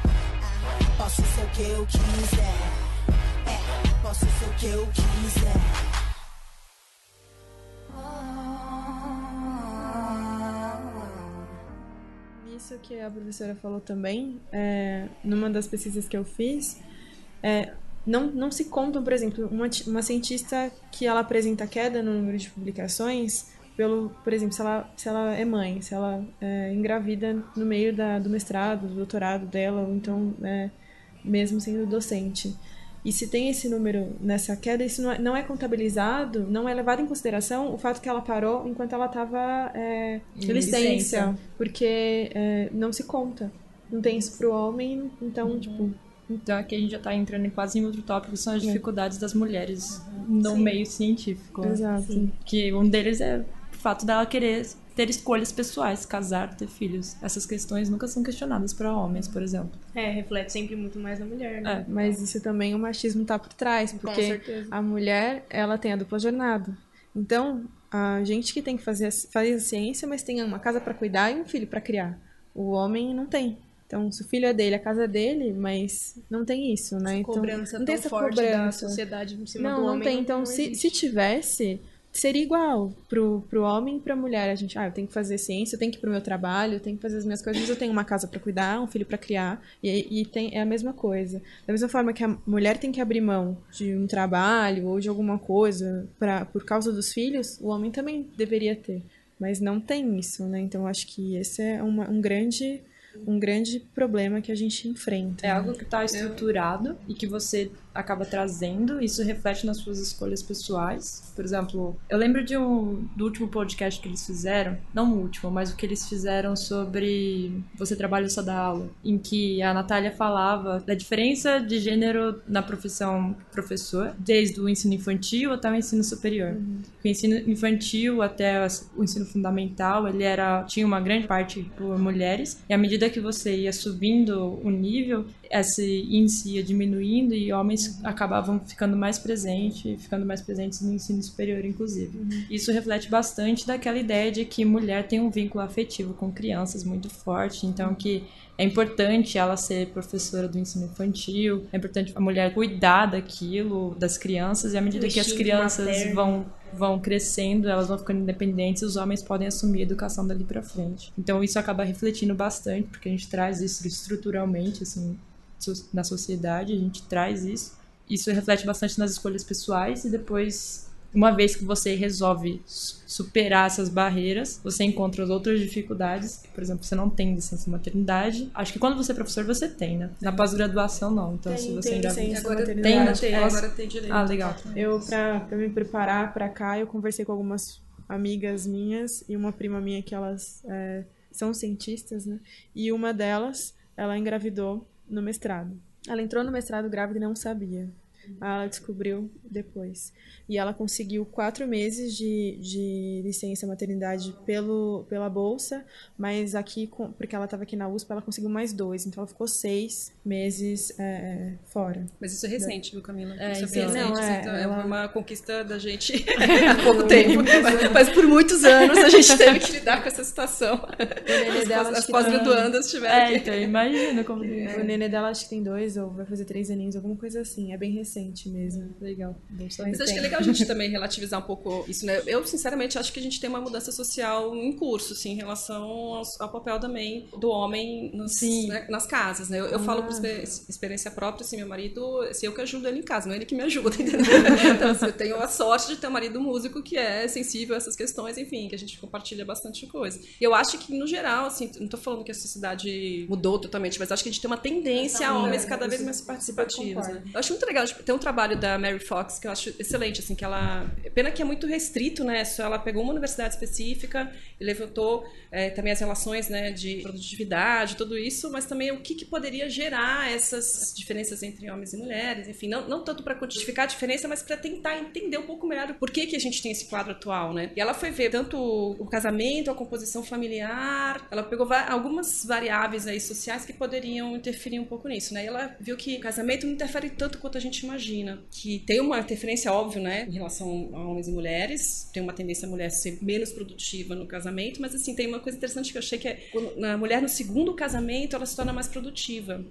Posso ser o que eu quiser. É, posso ser o que eu quiser. isso que a professora falou também, é, numa das pesquisas que eu fiz, é, não, não se contam, por exemplo, uma, uma cientista que ela apresenta queda no número de publicações, pelo, por exemplo, se ela, se ela é mãe, se ela é, engravida no meio da, do mestrado, do doutorado dela, ou então é, mesmo sendo docente. E se tem esse número nessa queda, isso não é, não é contabilizado, não é levado em consideração o fato que ela parou enquanto ela estava é, em licença, licença, porque é, não se conta. Não tem isso pro homem, então, uhum. tipo... Então aqui a gente já está entrando em quase em outro tópico, que são as dificuldades é. das mulheres uhum. no Sim. meio científico. Exato. Sim. Que um deles é o fato dela querer ter escolhas pessoais, casar, ter filhos. Essas questões nunca são questionadas para homens, por exemplo. É, reflete sempre muito mais na mulher, né? É, mas isso também o machismo tá por trás, porque a mulher, ela tem a dupla jornada. Então, a gente que tem que fazer, fazer a ciência, mas tem uma casa para cuidar e um filho para criar. O homem não tem. Então, se o filho é dele, a casa é dele, mas não tem isso, né? Então, cobrança não tem tão essa forte cobrança da sociedade em cima não, do não homem. Tem. Então, não se, se tivesse, seria igual pro, pro homem e pra mulher. A gente, ah, eu tenho que fazer ciência, eu tenho que ir pro meu trabalho, eu tenho que fazer as minhas coisas, mas eu tenho uma casa pra cuidar, um filho pra criar, e, e tem, é a mesma coisa. Da mesma forma que a mulher tem que abrir mão de um trabalho ou de alguma coisa pra, por causa dos filhos, o homem também deveria ter. Mas não tem isso, né? Então, acho que esse é uma, um grande... um grande problema que a gente enfrenta. É algo que está estruturado e que você acaba trazendo, isso reflete nas suas escolhas pessoais. Por exemplo, eu lembro de um, do último podcast que eles fizeram, não o último, mas o que eles fizeram sobre Você Trabalha Só Dá Aula, em que a Natália falava da diferença de gênero na profissão professor, desde o ensino infantil até o ensino superior. Uhum. O ensino infantil até o ensino fundamental, ele era, tinha uma grande parte por mulheres, e à medida que você ia subindo o nível, esse índice ia diminuindo e homens acabavam ficando mais presentes, ficando mais presentes no ensino superior, inclusive. Uhum. Isso reflete bastante daquela ideia de que mulher tem um vínculo afetivo com crianças muito forte, então que é importante ela ser professora do ensino infantil, é importante a mulher cuidar daquilo, das crianças, e à medida que as crianças vão, vão crescendo, elas vão ficando independentes, os homens podem assumir a educação dali pra frente. Então isso acaba refletindo bastante, porque a gente traz isso estruturalmente, assim, na sociedade, a gente traz isso. Isso reflete bastante nas escolhas pessoais, e depois, uma vez que você resolve superar essas barreiras, você encontra as outras dificuldades. Por exemplo, você não tem licença maternidade. Acho que quando você é professor, você tem, né? Na pós-graduação, não. Então, tem, se você tem ainda licença agora maternidade. Tem, é, agora tem direito. Ah, legal. Eu, pra, pra me preparar pra cá, eu conversei com algumas amigas minhas e uma prima minha que elas é, são cientistas, né? E uma delas, ela engravidou no mestrado. Ela entrou no mestrado grávida e não sabia. Ela descobriu depois. E ela conseguiu quatro meses de, de licença maternidade pelo, pela bolsa, mas aqui, porque ela estava aqui na U S P, ela conseguiu mais dois. Então ela ficou seis meses é, fora. Mas isso é recente, viu, Camila? É, isso então, é recente. Não, é, então, ela... é uma conquista da gente há pouco tempo. Mas, mas por muitos anos a gente teve que lidar com essa situação. O nenê dela, as as pós-graduandas tiveram é, que... então, imagina como... É. O nenê dela acho que tem dois, ou vai fazer três aninhos, alguma coisa assim. É bem recente mesmo. Legal. Mas acho que é legal a gente também relativizar um pouco isso, né? Eu, sinceramente, acho que a gente tem uma mudança social em curso, assim, em relação ao, ao papel também do homem nos, né, nas casas, né? Eu, eu ah. falo por experiência própria, assim, meu marido, assim, eu que ajudo ele em casa, não é ele que me ajuda, entendeu? Então, assim, eu tenho a sorte de ter um marido músico que é sensível a essas questões, enfim, que a gente compartilha bastante coisa. E eu acho que, no geral, assim, não tô falando que a sociedade mudou totalmente, mas acho que a gente tem uma tendência a homens cada vez mais participativos, né? Eu acho muito legal, tem um trabalho da Mary Fox que eu acho excelente, assim, que ela... Pena que é muito restrito, né? Só ela pegou uma universidade específica e levantou é, também as relações, né, de produtividade, tudo isso, mas também o que, que poderia gerar essas diferenças entre homens e mulheres, enfim, não, não tanto para quantificar a diferença, mas para tentar entender um pouco melhor o porquê que a gente tem esse quadro atual, né? E ela foi ver tanto o casamento, a composição familiar, ela pegou algumas variáveis aí sociais que poderiam interferir um pouco nisso, né? E ela viu que o casamento não interfere tanto quanto a gente imagina, que tem uma interferência óbvia, né, em relação a homens e mulheres, tem uma tendência a mulher ser menos produtiva no casamento, mas assim, tem uma coisa interessante que eu achei que é, na mulher no segundo casamento, ela se torna mais produtiva.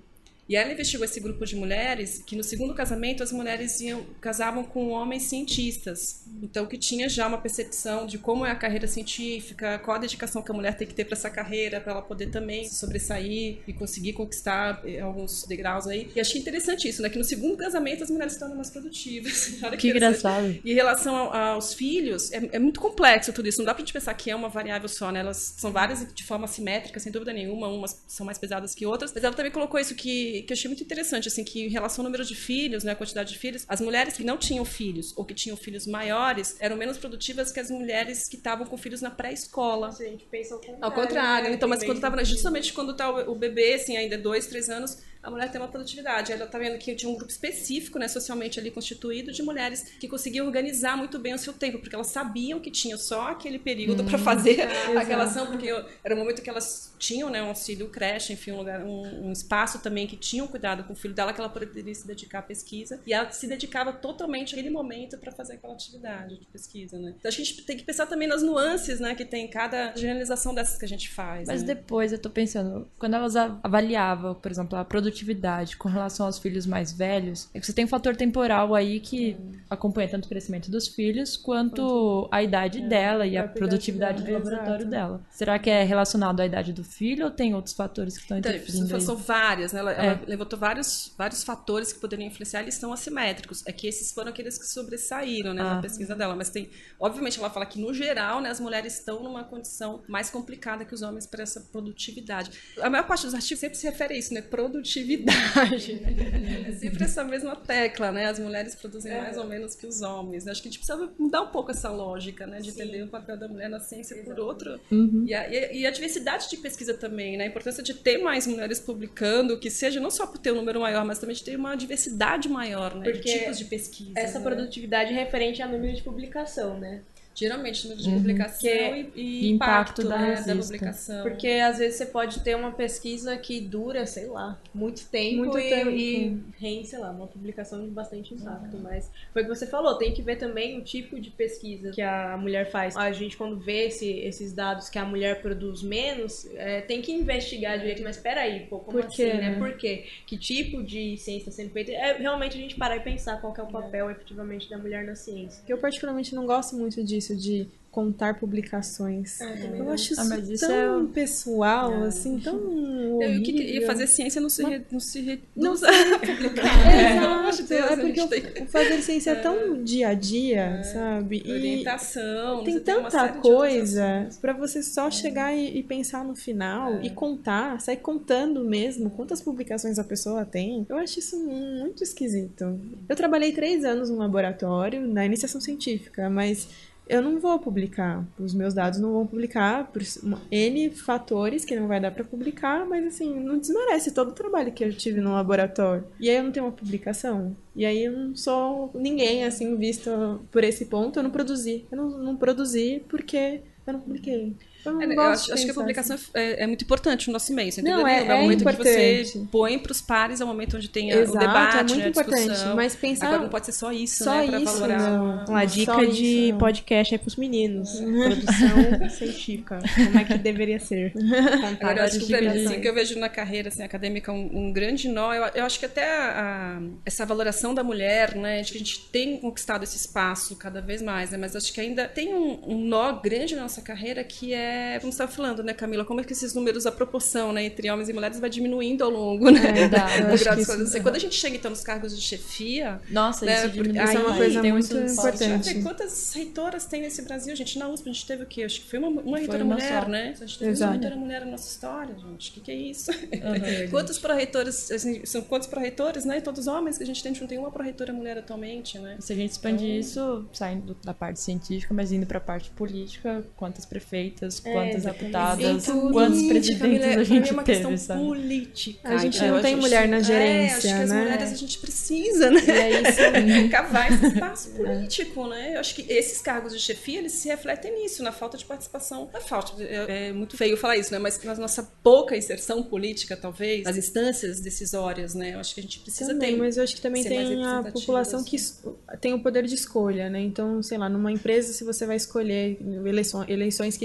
E ela investigou esse grupo de mulheres que no segundo casamento as mulheres iam, casavam com homens cientistas. Então que tinha já uma percepção de como é a carreira científica, qual a dedicação que a mulher tem que ter para essa carreira, para ela poder também se sobressair e conseguir conquistar alguns degraus aí. E achei interessante isso, né? Que no segundo casamento as mulheres se tornam mais produtivas. Olha Que engraçado. E em relação ao, aos filhos, é, é muito complexo tudo isso. Não dá pra gente pensar que é uma variável só, né? Elas são várias de forma assimétrica, sem dúvida nenhuma. Umas são mais pesadas que outras. Mas ela também colocou isso que, que eu achei muito interessante, assim, que em relação ao número de filhos, né? A quantidade de filhos, as mulheres que não tinham filhos ou que tinham filhos maiores eram menos produtivas que as mulheres que estavam com filhos na pré-escola. A gente pensa ao contrário. Ao contrário. Né? Então, mas Tem quando bem- tava, justamente quando tá o, o bebê, assim, ainda dois, três anos, a mulher tem uma produtividade. Ela tá vendo que tinha um grupo específico, né, socialmente ali constituído, de mulheres que conseguiam organizar muito bem o seu tempo, porque elas sabiam que tinha só aquele período para fazer aquela ação, porque era o momento que elas tinham, né, um auxílio creche, enfim, um, lugar, um, um espaço também que tinham cuidado com o filho dela, que ela poderia se dedicar à pesquisa, e ela se dedicava totalmente naquele momento para fazer aquela atividade de pesquisa, né. Então a gente tem que pensar também nas nuances, né, que tem em cada generalização dessas que a gente faz. Mas né? depois eu tô pensando, quando elas a- avaliavam, por exemplo, a produtividade com relação aos filhos mais velhos, é que você tem um fator temporal aí que acompanha tanto o crescimento dos filhos quanto a idade dela e a própria produtividade idade do dela. laboratório Exato. dela. Será que é relacionado à idade do filho ou tem outros fatores que estão Então, interferindo aí? são várias, né? Ela, É. ela levantou vários, vários fatores que poderiam influenciar, eles são assimétricos. É que esses foram aqueles que sobressaíram, né, Ah. na pesquisa dela. Mas tem, obviamente, ela fala que, no geral, né, as mulheres estão numa condição mais complicada que os homens para essa produtividade. A maior parte dos artigos sempre se refere a isso, né? Produtividade. É sempre essa mesma tecla, né? As mulheres produzem mais ou menos que os homens. Acho que a gente precisa mudar um pouco essa lógica, né? De entender o papel da mulher na ciência por outro. Uhum. E a, e a- e a diversidade de pesquisa também, né? A importância de ter mais mulheres publicando, que seja não só por ter um número maior, mas também de ter uma diversidade maior, né? Porque de tipos de pesquisa. Essa né? produtividade é referente a número de publicação, né? Geralmente, número de publicação Que- e, e e impacto impacto, da né, da revista. publicação. Porque às vezes você pode ter uma pesquisa que dura, sei lá, muito tempo, Muito e, tempo. e rende, sei lá, uma publicação de bastante impacto. Mas foi o que você falou, tem que ver também o tipo de pesquisa que a mulher faz. A gente, quando vê esse, esses dados que a mulher produz menos, é, tem que investigar direito. Mas peraí, pô, como Por quê, assim, né? né? Por quê? Que tipo de ciência está sendo feita? É realmente a gente parar e pensar qual que é o papel, efetivamente, da mulher na ciência. Porque eu particularmente não gosto muito disso, de contar publicações. Eu acho isso, Ah, mas isso tão é- pessoal, assim, tão Eu, o que, que- e horrível. fazer ciência não se, re, não se reduz Não a publicar. É, Pelo amor de exato. Deus, É a porque gente o- tem o fazer ciência é tão dia a dia, sabe? E orientação. tem você uma tanta série de outros coisa assuntos. pra você só chegar e, e pensar no final e contar, sair contando mesmo quantas publicações a pessoa tem. Eu acho isso muito esquisito. Eu trabalhei três anos no laboratório, na iniciação científica, mas eu não vou publicar. Os meus dados não vão publicar por N fatores que não vai dar pra publicar, mas assim, não desmerece todo o trabalho que eu tive no laboratório. E aí eu não tenho uma publicação. E aí eu não sou ninguém, assim, visto por esse ponto. Eu não produzi. Eu não, não produzi porque eu não publiquei. Eu, não É, eu gosto acho, de acho que a pensar publicação é, é muito importante no nosso meio. Sem Não, dúvida é- nenhuma. É o é momento que você importante. põe para os pares, é o momento onde tem a- Exato, o debate, é muito né, a importante. discussão. Mas pensar Agora não pode ser só isso, só né? Pra isso, valorar. não. Uma Só dica isso, de não. podcast aí pros meninos. Produção científica. Como é que deveria ser? Agora, eu acho que, Várias pra mim, dicas. assim, que eu vejo na carreira assim, acadêmica um, um grande nó. Eu, eu acho que até a- a- essa valoração da mulher, né, de que a gente tem conquistado esse espaço cada vez mais, né, mas acho que ainda tem um, um nó grande na nossa carreira que é, como você estava falando, né, Camila, como é que esses números, a proporção, né, entre homens e mulheres vai diminuindo ao longo, né, É verdade, eu do acho grau que de isso- escolaridade. Quando a gente chega, então, nos cargos de chefia, Nossa, né, isso porque diminui. aí Isso é uma coisa tem muito muito importante. Deixa eu ver quantas reitoras tem nesse Brasil, gente. Na U S P a gente teve o quê? Acho que foi uma, uma reitora uma mulher, só. né? A gente teve Exato. uma reitora mulher na nossa história, gente. O que, que é isso? Uhum. Quantos pró-reitores, assim, são quantos pró-reitores, né? Todos homens que a gente tem, a gente não tem uma pró-reitora mulher atualmente, né? Se a gente expandir isso, saindo da parte científica, mas indo pra parte política, quantas prefeitas, quantas exatamente. deputadas, Então, quantos política, presidentes Camila, a pra mim gente é uma teve, questão sabe? política. A gente entendeu? não tem A gente- mulher na É, acho gerência, que as né? mulheres a gente precisa, né? E é isso. Cavar esse espaço político, né? Eu acho que esses cargos de chefia, eles se refletem nisso, na falta de participação. Não é falta, é, é muito feio falar isso, né? Mas na nossa pouca inserção política, talvez, nas instâncias decisórias, né? Eu acho que a gente precisa Também, ter. mas eu acho que também ser mais tem a representativa população das- que es- tem o poder de escolha, né? Então, sei lá, numa empresa, se você vai escolher eleições, eleições que tem para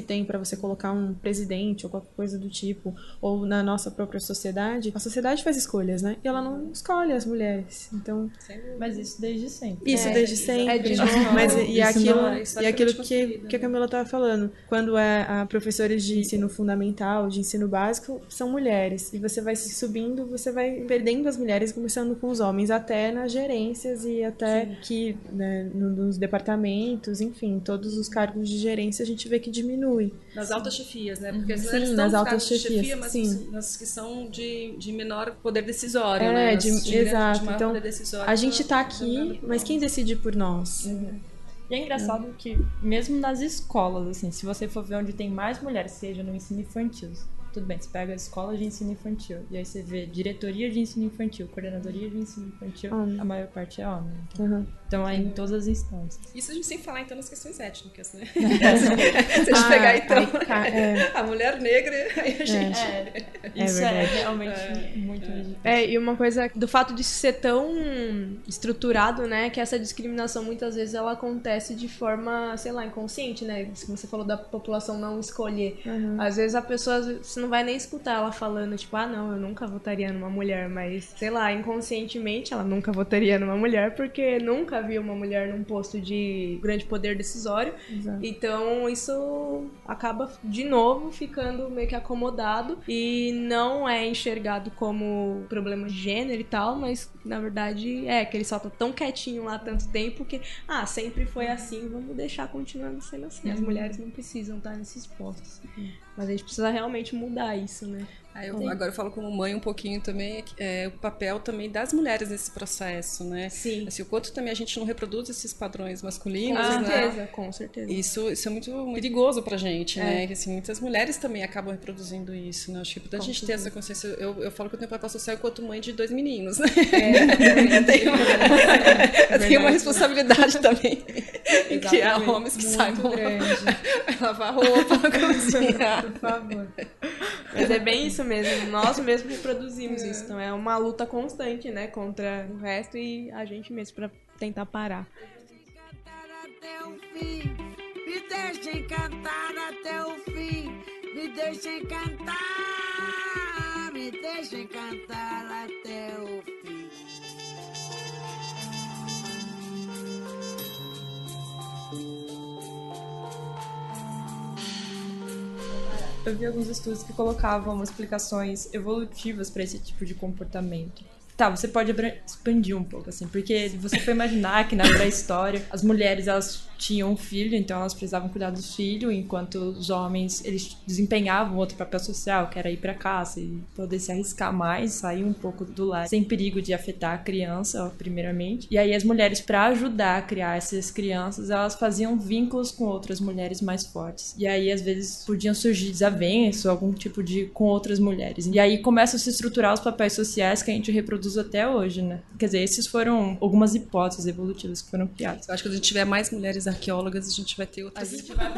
você colocar um presidente ou qualquer coisa do tipo, ou na nossa própria sociedade, a sociedade faz escolhas, né? E ela não escolhe as mulheres. Então, mas isso desde sempre. isso É, desde sempre. é de novo. Mas e Isso aquilo, não é e aquilo que, que a Camila estava falando, quando é a professores de ensino fundamental, de ensino básico, são mulheres. E você vai se subindo, você vai perdendo as mulheres, começando com os homens, até nas gerências e até Sim. que né, nos departamentos, enfim, todos os cargos de gerência a gente vê que diminui. Nas altas chefias, né? Porque as Sim, mulheres nas estão altas de chefia, chefias, mas sim. nas que são de, de menor poder decisório, É, né? de, Nas de exato. de maior Então, poder decisório, a gente tá tá aqui, mas quem decide por nós? Uhum. E é engraçado que, mesmo nas escolas, assim, se você for ver onde tem mais mulheres, seja no ensino infantil, tudo bem, você pega a escola de ensino infantil, e aí você vê diretoria de ensino infantil, coordenadoria de ensino infantil, Homem. a maior parte é homem. Então, Uhum. então é em todas as instâncias. Isso a gente sem falar, então, nas questões étnicas, né? Se a gente Ah, pegar, então, aí ca- é. a mulher negra, aí a gente... É, isso é, verdade. realmente muito mais difícil. É, e uma coisa do fato de ser tão estruturado, né, que essa discriminação muitas vezes ela acontece de forma, sei lá, inconsciente, né? Como você falou da população não escolher. Uhum. Às vezes a pessoa, você não vai nem escutar ela falando, tipo, ah, não, eu nunca votaria numa mulher, mas, sei lá, inconscientemente ela nunca votaria numa mulher porque nunca viu uma mulher num posto de grande poder decisório. Exato. Então isso acaba, de novo, ficando meio que acomodado e não é enxergado como problema de gênero e tal, mas na verdade é que ele só tá tão quietinho lá há tanto tempo que, ah, sempre foi assim, vamos deixar continuando sendo assim. As mulheres não precisam estar nesses postos. Mas a gente precisa realmente mudar isso, né? Ah, eu, agora eu falo como mãe um pouquinho também, é, o papel também das mulheres nesse processo, né? Sim. Assim, o quanto também a gente não reproduz esses padrões Com masculinos, certeza, né? com certeza. Isso, isso é muito, muito perigoso pra gente, É. né? Que, assim, muitas mulheres também acabam reproduzindo isso, né? Acho que é importante a Com gente ter certeza. essa consciência. Eu, eu falo que eu tenho papel social enquanto mãe de dois meninos, né? É, eu tenho uma, eu tenho uma responsabilidade também em criar Exatamente. homens que Muito saibam grande. lavar roupa, cozinhar. Por favor. Mas é bem isso mesmo, nós mesmos reproduzimos isso. Então é uma luta constante, né, contra o resto e a gente mesmo pra tentar parar. Até o fim, me deixem cantar até o fim, me deixem cantar, me deixem cantar até o fim. Eu vi alguns estudos que colocavam explicações evolutivas para esse tipo de comportamento. Tá, você pode abra- expandir um pouco, assim, porque você foi imaginar que na pré-história as mulheres, elas tinham um filho, então elas precisavam cuidar do filho, enquanto os homens, eles desempenhavam outro papel social, que era ir pra caça e poder se arriscar mais, sair um pouco do lar, sem perigo de afetar a criança, ó, primeiramente. E aí as mulheres, pra ajudar a criar essas crianças, elas faziam vínculos com outras mulheres mais fortes. E aí, às vezes, podiam surgir desavenças, algum tipo de... com outras mulheres. E aí começam a se estruturar os papéis sociais que a gente reproduz até hoje, né? Quer dizer, esses foram algumas hipóteses evolutivas que foram criadas. Eu acho que quando a gente tiver mais mulheres arqueólogas, a gente vai ter A outras. gente vai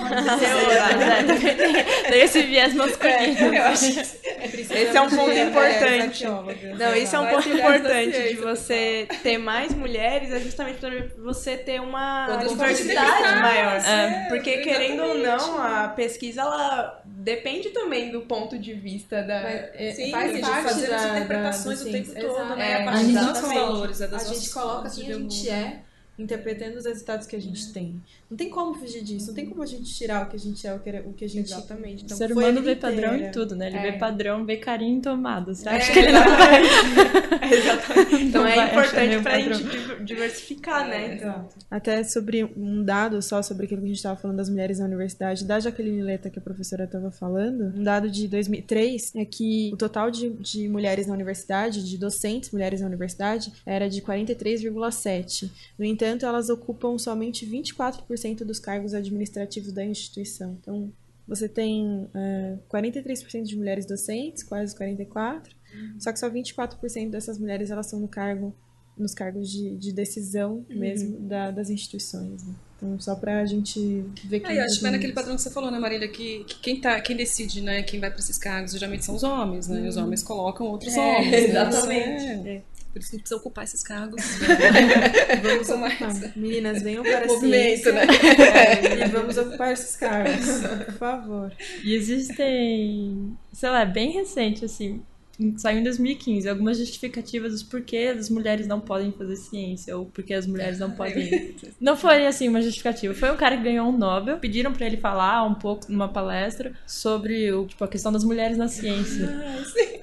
tem esse viés masculino. Eu acho que Esse é um ponto importante. Não, isso é um Vai ponto tirar essa importante ciência, de você ter mais mulheres, é justamente para você ter uma Quando diversidade você- maior. É, Porque, exatamente. querendo ou não, a pesquisa, ela depende também do ponto de vista da... É, Sim, faz de parte fazer da, as da- interpretações da o tempo ciência. todo, Exato. né? É, A partir dos nossos exatamente. valores, é das A nossas gente coloca formas de quem a ver o gente mundo. é, interpretando os resultados que a gente tem. Não tem como fugir disso, não tem como a gente tirar o que a gente é, o que, o que a gente Exatamente. O Então, ser foi a humano vida vê padrão inteira. em tudo, né? Ele É. vê padrão, vê carinho em tomada. Você É, acha que ele não vai... exatamente. Então Não é vai achar importante nenhum pra padrão. gente diver- diversificar, né? Então, Até sobre um dado só sobre aquilo que a gente estava falando das mulheres na universidade, da Jaqueline Leta, que a professora estava falando, um dado de dois mil e três é que o total de, de mulheres na universidade, de docentes mulheres na universidade, era de quarenta e três vírgula sete. No entanto, elas ocupam somente vinte e quatro por cento dos cargos administrativos da instituição. Então, você tem é, quarenta e três por cento de mulheres docentes, quase quarenta e quatro por cento, só que só vinte e quatro por cento dessas mulheres elas estão no cargo nos cargos de, de decisão mesmo da- das instituições, né? Então, só pra gente ver que... Ah, eu acho que vai naquele padrão que você falou, né, Marília, que, que quem, tá, quem decide, né, quem vai para esses cargos, geralmente são os homens, né, e os homens colocam outros homens. Né? exatamente. Isso é- Por isso que precisa ocupar esses cargos. Vamos ocupar. Meninas, venham para a Movimento, ciência. né? É, e vamos ocupar esses cargos, por favor. E existem, sei lá, é bem recente, assim, saiu em dois mil e quinze, algumas justificativas dos porquê as mulheres não podem fazer ciência, ou porque as mulheres não podem... Não foi, assim, uma justificativa. Foi um cara que ganhou um Nobel, pediram pra ele falar um pouco numa palestra sobre o, tipo, a questão das mulheres na ciência. Ah, sim.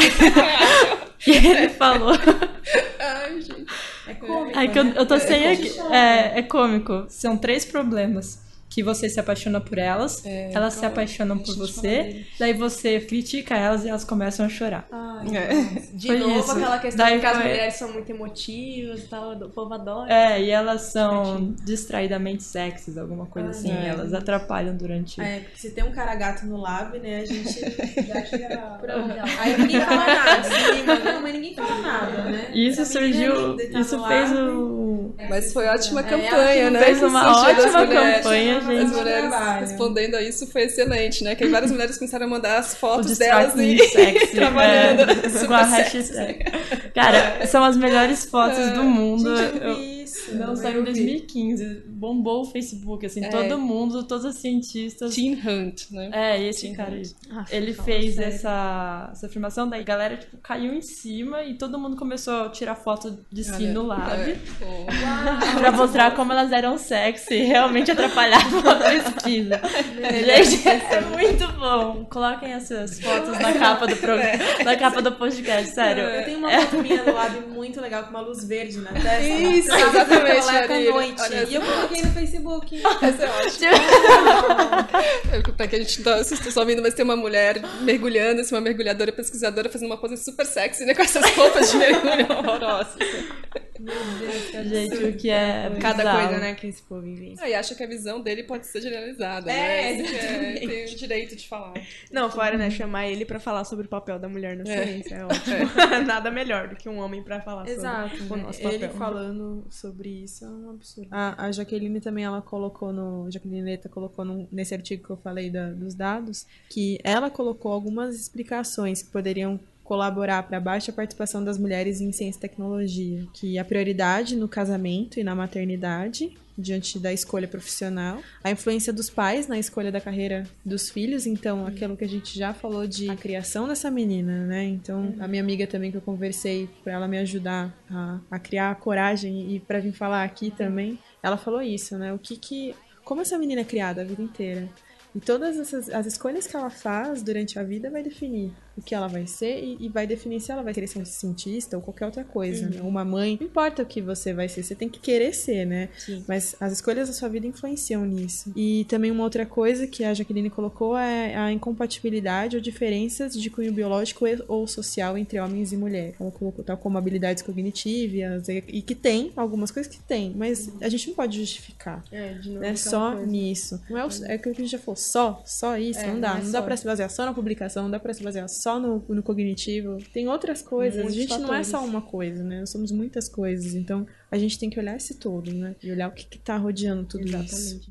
E ele falou... Ai, gente. É cômico, Ai, que eu, né? eu tô sem É aqui. É, é cômico. São três problemas. Que você se apaixona por elas, É, elas se então, apaixonam por deixa eu falar você, dele. daí você critica elas e elas começam a chorar. Ai, É. de Foi novo isso. aquela questão Daí de que as foi- mulheres são muito emotivas e tal, o povo adora. É, e elas são distraidamente sexys, alguma coisa Ah, assim. é. Elas atrapalham durante... É, porque se tem um cara gato no lab, né, a gente já chega Por onde ela- Aí ninguém fala nada, sim, mas não, mas ninguém fala nada, né? E isso Essa menina é surgiu... linda e tá Isso no fez lab. o... Mas foi ótima É, campanha, ela né? fez uma Que surgiu das ótima mulheres. campanha, As gente. mulheres Trabalho. respondendo a isso foi excelente, né? Que várias mulheres começaram a mandar as O fotos delas distract e sexy. trabalhando. É, Super com a sexy. hashtag. Cara, são as melhores fotos do mundo. Gente, eu Eu- vi isso. Não, eu saiu em vi. dois mil e quinze. Bombou o Facebook, assim, É. todo mundo, todos os cientistas. Teen Hunt, né? É, esse Teen cara aí. Hunt. Ah, Ele fala fez sério. essa, essa afirmação, daí a galera tipo, caiu em cima e todo mundo começou a tirar foto de si Olha, no lab é, pô. pra mostrar como elas eram sexy e realmente atrapalhavam a pesquisa. Gente, é muito bom. Coloquem essas fotos na capa do programa, na capa do podcast, sério. Eu tenho uma foto minha do lab muito legal com uma luz verde na testa. Isso, Sabe, exatamente, coleta à Marília. noite. Olha E eu coloquei no Facebook. Essa é ótima. É, pra que a gente tá só ouvindo, mas tem uma mulher mergulhando, assim, uma mergulhadora pesquisadora fazendo uma pose super sexy, né? Com essas roupas de mergulho horrorosas. Gente, o que é Cada bizarro. coisa, né, que esse povo inventa. Ah, e acha que a visão dele pode ser generalizada, É, né? Esse que exatamente. é, tem o direito de falar. Não, fora, né, chamar ele pra falar sobre o papel da mulher na É. ciência. É ótimo. Nada melhor do que um homem pra falar Exato. sobre o né? nosso Ele papel. falando sobre isso é um absurdo. A, a Jaqueline também, ela colocou no... Jaqueline Leta colocou no, nesse artigo que eu falei da, dos dados, que ela colocou algumas explicações que poderiam colaborar para a baixa participação das mulheres em ciência e tecnologia, que a prioridade no casamento e na maternidade, diante da escolha profissional, a influência dos pais na escolha da carreira dos filhos, então aquilo que a gente já falou de a criação dessa menina, né? Então a minha amiga também que eu conversei para ela me ajudar a, a criar a coragem e para vir falar aqui também, ela falou isso, né? O que que como essa menina é criada a vida inteira. E todas essas, as escolhas que ela faz durante a vida vai definir o que ela vai ser e, e vai definir se ela vai querer ser um cientista ou qualquer outra coisa, né? Uma mãe, não importa o que você vai ser, você tem que querer ser, né? Sim. Mas as escolhas da sua vida influenciam nisso. E também uma outra coisa que a Jaqueline colocou é a incompatibilidade ou diferenças de cunho biológico e- ou social entre homens e mulheres. Ela colocou tal como habilidades cognitivas e, e que tem, algumas coisas que tem, mas a gente não pode justificar. É, de novo, Não é aquela só coisa. nisso. Não é, o, é aquilo que a gente já falou, só, só isso, É, não dá. não é Não dá só. pra se basear só na publicação, não dá pra se basear só no, no cognitivo. Tem outras coisas. Muitos a gente não é fatores. só uma coisa, né? Nós somos muitas coisas. Então, a gente tem que olhar esse todo, né? E olhar o que, que tá rodeando tudo isso. Exatamente.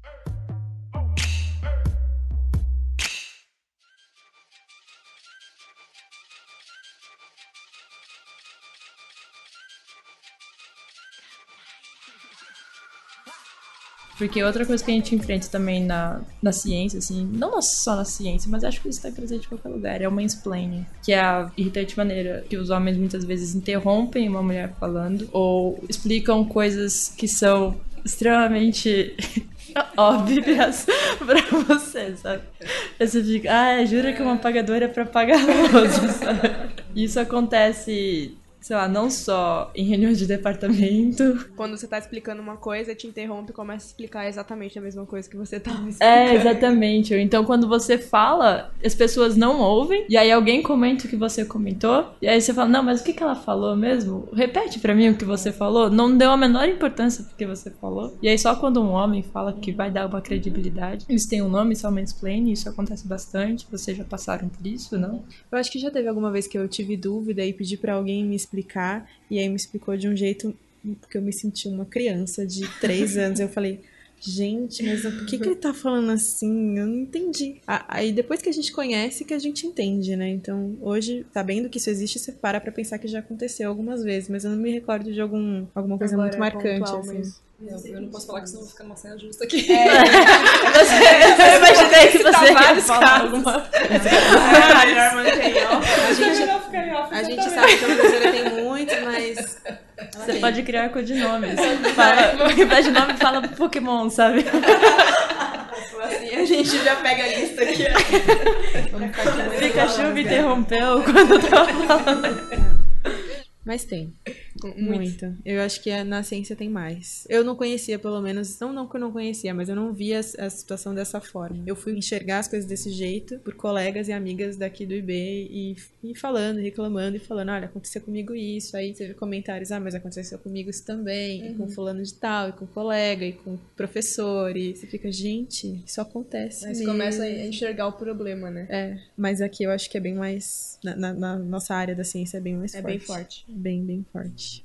Porque outra coisa que a gente enfrenta também na, na ciência, assim, não só na ciência, mas acho que isso está presente em qualquer lugar, é o mansplaining, que é a irritante maneira que os homens muitas vezes interrompem uma mulher falando ou explicam coisas que são extremamente óbvias pra você, sabe? Aí você fica, ah, jura que uma apagadora é pra apagar luzes, sabe? Isso acontece, sei lá, não só em reuniões de departamento. Quando você tá explicando uma coisa, te interrompe e começa a explicar exatamente a mesma coisa que você tava explicando. É, exatamente. Ou então, quando você fala, as pessoas não ouvem, e aí alguém comenta o que você comentou, e aí você fala, não, mas o que, que ela falou mesmo? Repete pra mim o que você falou. Não deu a menor importância pro que você falou. E aí, só quando um homem fala que vai dar uma credibilidade, eles têm um nome, só mansplaining, isso acontece bastante. Vocês já passaram por isso, não? Eu acho que já teve alguma vez que eu tive dúvida e pedi pra alguém me explicar, e aí me explicou de um jeito que eu me senti uma criança de três anos. Eu falei, gente, mas por que, que ele tá falando assim? Eu não entendi. Aí depois que a gente conhece, que a gente entende, né? Então, hoje, sabendo que isso existe, você para pra pensar que já aconteu algumas vezes, mas eu não me recordo de algum, alguma coisa Agora muito é marcante, pontual assim. mesmo. Eu, eu não posso falar que senão eu vou ficar numa saia justa aqui. É. Eu imaginei que você ia falar alguma coisa. Ah, melhor manter em off. A gente, a gente sabe que a professora tem muitos, mas... Você tem. Pode criar codinomes. Fala, ao invés de nome, fala Pokémon, sabe? Assim, a gente já pega a lista aqui. O Pikachu me interrompeu quando eu tava falando. Mas tem. Muito. Eu acho que na ciência tem mais. Eu não conhecia, pelo menos, não, não que eu não conhecia, mas eu não via a, a situação dessa forma. Eu fui enxergar as coisas desse jeito por colegas e amigas daqui do I B e, e falando, reclamando e falando, olha, aconteceu comigo isso. Aí teve comentários, ah, mas aconteceu comigo isso também, uhum. e com fulano de tal, e com colega, e com professor, e você fica, gente, isso acontece. Mas começa a enxergar o problema, né? É, mas aqui eu acho que é bem mais, na, na, na nossa área da ciência é bem mais é forte. É bem forte. Bem, bem forte.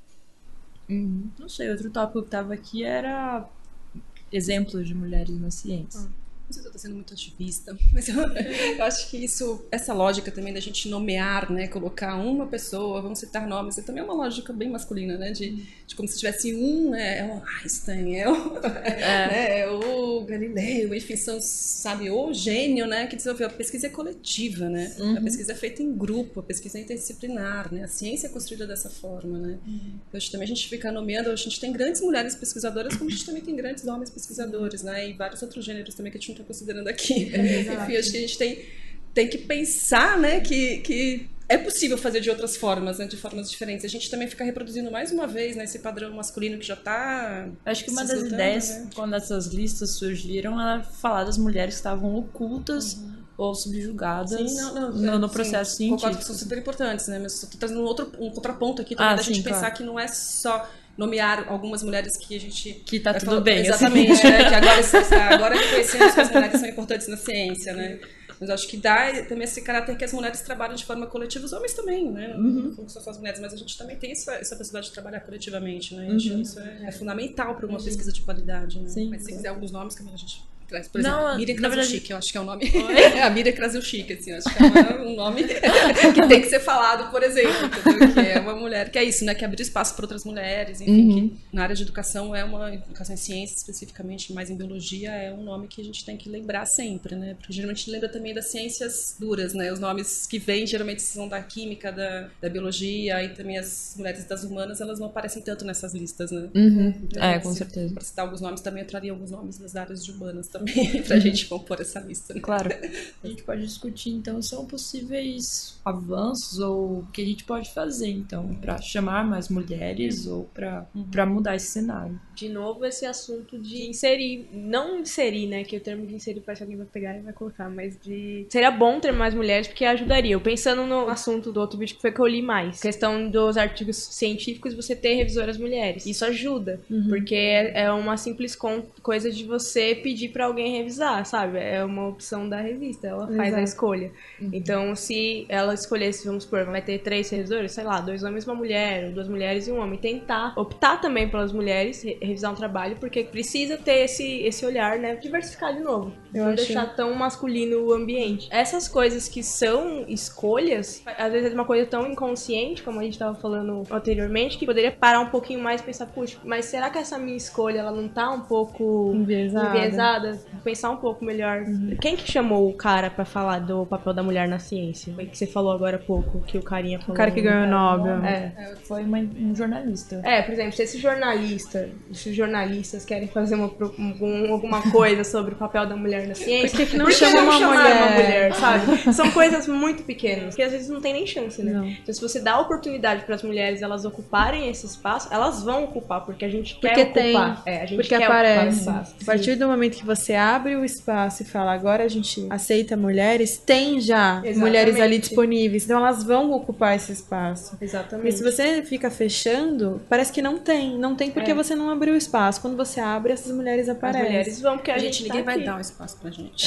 Uhum. Não sei, outro tópico que tava aqui era exemplos de mulheres na ciência. Ah. Não sei se eu tô sendo muito ativista, mas eu, eu acho que isso, essa lógica também da gente nomear, né, colocar uma pessoa, vamos citar nomes, é também uma lógica bem masculina, né, de, de como se tivesse um, né, é o Einstein, é o, é. Né, é o Galileu, enfim, são, sabe, o gênio, né, que desenvolveu. A pesquisa é coletiva, né, uhum. a pesquisa é feita em grupo, a pesquisa é interdisciplinar, né, a ciência é construída dessa forma, né. Uhum. Hoje também a gente fica nomeando, a gente tem grandes mulheres pesquisadoras, como a gente também tem grandes homens pesquisadores, né, e vários outros gêneros também que a gente não considerando aqui. É, enfim, acho que a gente tem, tem que pensar, né, que, que é possível fazer de outras formas, né, de formas diferentes. A gente também fica reproduzindo mais uma vez, né, esse padrão masculino que já está... Acho que uma das ideias, né? Quando essas listas surgiram, era falar das mulheres que estavam ocultas, uhum. ou subjugadas sim, não, não, no, no processo sim, científico. Concordo que são super importantes, né, mas estou trazendo um, outro, um contraponto aqui também, ah, da sim, gente claro. Pensar que não é só... nomear algumas mulheres que a gente... Que tá tudo falar, bem. Exatamente, assim. né? Que agora, agora que conhecemos que as mulheres são importantes na ciência, né? Mas acho que dá também esse caráter que as mulheres trabalham de forma coletiva, os homens também, né? Não uhum. são só as mulheres, mas a gente também tem essa, essa possibilidade de trabalhar coletivamente, né? Uhum. Isso é, é fundamental para uma uhum. pesquisa de qualidade, né? Sim, mas se quiser alguns nomes que a gente... Por exemplo, não, Miriam Krasilchik, verdade... eu acho que é o nome. É a Miriam Krasilchik, assim, eu acho que é um nome que tem que ser falado, por exemplo, entendeu? Que é uma mulher, que é isso, né? Que abre espaço para outras mulheres, enfim, uhum. que na área de educação é uma, educação em ciência, especificamente, mais em biologia, é um nome que a gente tem que lembrar sempre, né? Porque geralmente a gente lembra também das ciências duras, né? Os nomes que vêm geralmente são da química, da, da biologia, e também as mulheres das humanas, elas não aparecem tanto nessas listas, né? Uhum. Então, é, com assim, certeza. Para citar alguns nomes, também entraria alguns nomes das áreas de humanas também. Também, pra gente compor essa lista. Né? Claro. A gente pode discutir, então, são possíveis avanços ou o que a gente pode fazer, então, pra chamar mais mulheres ou pra, pra mudar esse cenário. De novo, esse assunto de inserir, não inserir, né, que o termo de inserir parece que alguém vai pegar e vai colocar, mas de... Seria bom ter mais mulheres porque ajudaria. Eu pensando no assunto do outro vídeo que foi que eu li mais, questão dos artigos científicos, você ter revisoras mulheres. Isso ajuda, uhum. porque é uma simples coisa de você pedir pra alguém revisar, sabe? É uma opção da revista, ela faz Exato. A escolha. Uhum. Então, se ela escolhesse, vamos supor, vai ter três revisores, sei lá, dois homens e uma mulher, ou duas mulheres e um homem. Tentar optar também pelas mulheres, revisar um trabalho, porque precisa ter esse, esse olhar, né? Diversificar de novo. Eu não deixar tão masculino o ambiente. Essas coisas que são escolhas, às vezes é uma coisa tão inconsciente, como a gente estava falando anteriormente, que poderia parar um pouquinho mais e pensar, puxa, mas será que essa minha escolha, ela não tá um pouco enviesada? enviesada? Pensar um pouco melhor. Uhum. Quem que chamou o cara pra falar do papel da mulher na ciência? Foi que você falou agora há pouco, que o carinha falou. O cara que ganhou o Nobel. É. Foi uma, um jornalista. É, por exemplo, se esse jornalista, esses jornalistas querem fazer uma, um, alguma coisa sobre o papel da mulher na ciência, por que, que não por que chama não uma mulher? uma mulher, sabe? São coisas muito pequenas, que às vezes não tem nem chance, né? Não. Então, se você dá a oportunidade para as mulheres elas ocuparem esse espaço, elas vão ocupar, porque a gente porque quer tem, ocupar. É, a gente porque quer aparece. ocupar espaço. A partir do momento que você abre o espaço e fala, agora a gente aceita mulheres, tem já Exatamente. Mulheres ali disponíveis, então elas vão ocupar esse espaço. Exatamente. Porque se você fica fechando, parece que não tem. Não tem porque é. você não abriu o espaço. Quando você abre, essas mulheres aparecem. As mulheres vão, porque a, a gente, gente ninguém tá vai aqui. dar um espaço pra gente.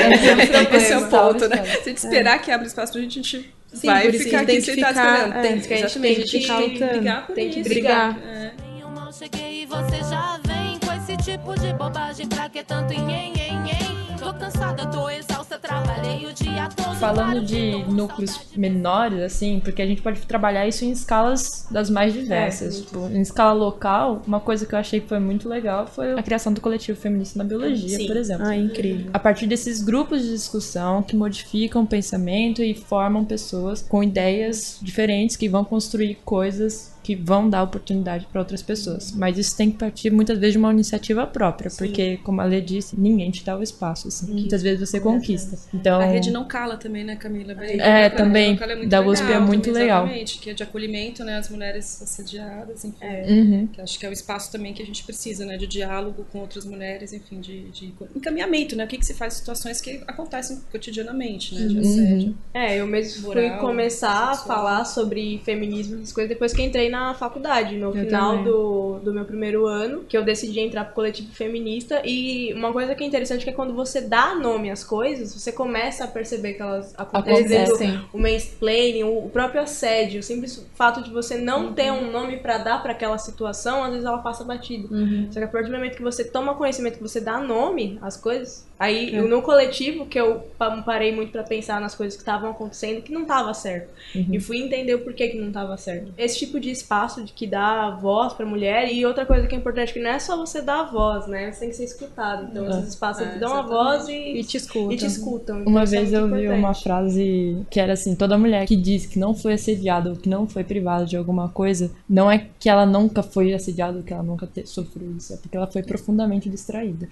É, esse é o ponto, né? Se a gente esperar é. que abra espaço pra gente, a gente Sim, vai ficar aqui sentado esperando. É, tem que, exatamente, a gente tem que ficar lutando. Tem que brigar. Tem que brigar. É. Eu mal cheguei e você já vem com esse tipo de bobagem, pra que tanto nhen, nhen, nhen? Tô cansada, tô exausta, trabalhei o dia todo. Falando de núcleos menores, assim, porque a gente pode trabalhar isso em escalas das mais diversas. É, tipo, em escala local, uma coisa que eu achei que foi muito legal foi a criação do coletivo feminista na biologia, Sim. por exemplo. Ah, incrível. A partir desses grupos de discussão que modificam o pensamento e formam pessoas com ideias diferentes que vão construir coisas que vão dar oportunidade para outras pessoas. Mas isso tem que partir muitas vezes de uma iniciativa própria, Sim. porque, como a Lê disse, ninguém te dá o espaço, assim. Muitas vezes você conquista. Então, a rede Não Cala também, né, Camila? É, também, é da U S P é muito também, legal. Exatamente, que é de acolhimento, né, às mulheres assediadas, enfim. É. Uhum. Que acho que é o espaço também que a gente precisa, né, de diálogo com outras mulheres, enfim, de, de encaminhamento, né, o que, que se faz em situações que acontecem cotidianamente, né, de assédio. Uhum. É, eu mesmo fui moral, começar sexual. a falar sobre feminismo, essas coisas, depois que entrei na faculdade, no eu final do, do meu primeiro ano, que eu decidi entrar pro coletivo feminista. E uma coisa que é interessante é que quando você dá nome às coisas, você começa a perceber que elas acontecem. O mansplaining, o próprio assédio, o simples fato de você não uhum. ter um nome pra dar pra aquela situação, às vezes ela passa batido. Uhum. Só que a partir do momento que você toma conhecimento, que você dá nome às coisas, aí é. no coletivo, que eu parei muito pra pensar nas coisas que estavam acontecendo, que não tava certo. Uhum. E fui entender o porquê que não tava certo. Esse tipo de espaço de que dá voz pra mulher, e outra coisa que é importante, que não é só você dar a voz, né? Você tem que ser escutado. Então, é. esses espaços é, dão a voz e, e te escutam. E te escutam. Então, uma vez é eu importante. vi uma frase que era assim: toda mulher que diz que não foi assediada ou que não foi privada de alguma coisa, não é que ela nunca foi assediada ou que ela nunca te, sofreu isso, é porque ela foi profundamente distraída.